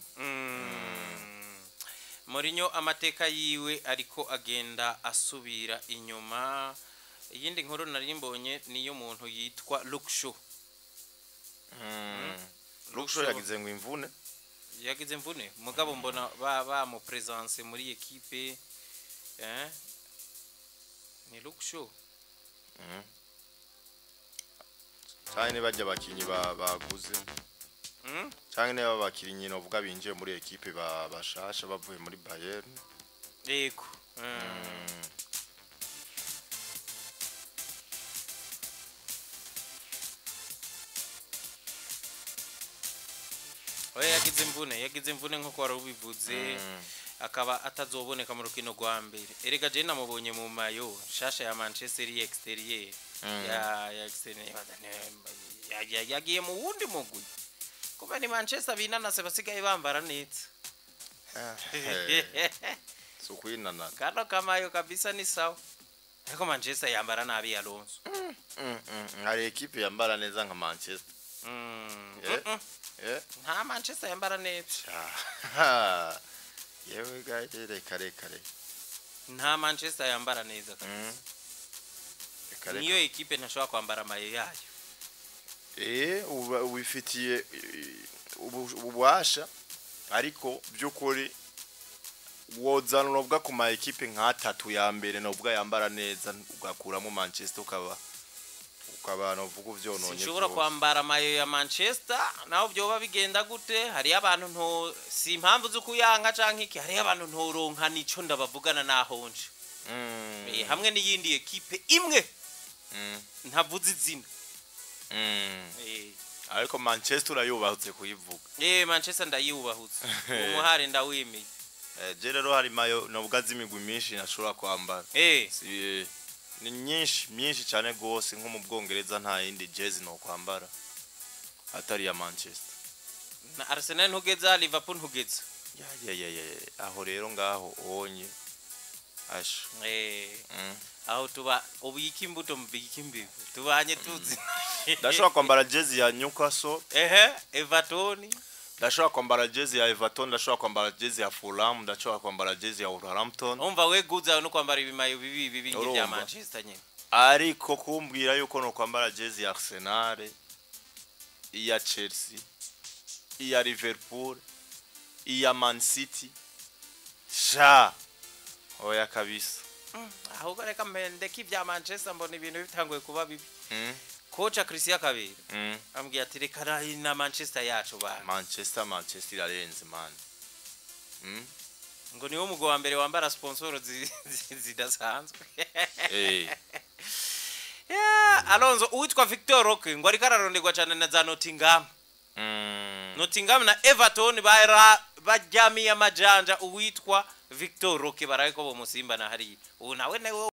Mourinho amateka yiwe ariko agenda asubira inyuma iyindi nkuru nari mbonye niyo muntu yitwa Luke Shaw yagize ngo imvune mugabo mbona ba mu presence muri equipe ni Luke Shaw cyane bajya bakinyi baguze cyangwa niba abakinnyi novuga binjiye muri equipe bashasha bavuye muri Bayern yego oya yagize imvune nko wari ubivuze akaba atazoboneka mu rukino rwa mbere erega je namubonye mu mayo shasha ya Manchester exterior yagiye mu wundi mugwi kuba ni Manchester binanase basigaye bambara neza so kwinana kano kamayo kabisa ni sawa ariko Manchester yambara nabi Alonso hari equipe yambara neza nka Manchester nta Manchester yambara neza yewe gaje kare nta Manchester yambara neza kabisa niyo equipe ntashobora kwambara mayo yayo ubifitiye ububasha ariko byukuri wozana novuga ku ma equipe nka 3 ya mbere novuga yambara neza ugakuramo Manchester ukaba novuga uvyononye sinshobora kwambara mayo ya Manchester naho byoba bigenda gute hari abantu nto si impamvu z'ukuyanga canke iki hari abantu ntoronka nico ndabavugana nahonje hamwe n'iyindi equipe imwe ntavuze izina ariko Manchester urayubahutse kuyivuga Manchester ndayubahutse umuhare ndawimeye je rero hari mayo novuga z'imigwi myinshi nashobora kwambara ni myinshi cyane gose nko mu Bwongereza nta yindi jersey no kwambara atari ya Manchester na Arsenal ntugeza Liverpool ntugeza aho rero ngaho onye asha aho tuba ubiki imbuto mbiki imbibi tubanye tuzi ndashobora kwambara jersey ya Newcastle Everton ndashobora kwambara jersey ya Everton ndashobora kwambara jersey ya Fulham ndashobora kwambara jersey ya Wolverhampton umva we guza no kwambara ibimayo bibi bya Manchester nyine ariko kumbwira yuko no kwambara jersey ya Arsenal iya Chelsea iya Liverpool iya Man City oya kabisa ahubwo reka mbendeke ibya Manchester mbona ibintu bitanguye kuba bibi kocha Christian Kabera ambwiye ati reka na Manchester yacu ba Manchester irarenze man ngo niwo mugo wa mbere wambara sponsor zidasanzwe Alonso uitwa Victor Roque ngo ari kararonderwa cyane na za Nottingham na Everton bajyamiye amajanja uitwa Victor Roque barayiko bo musimba na hari ubu nawe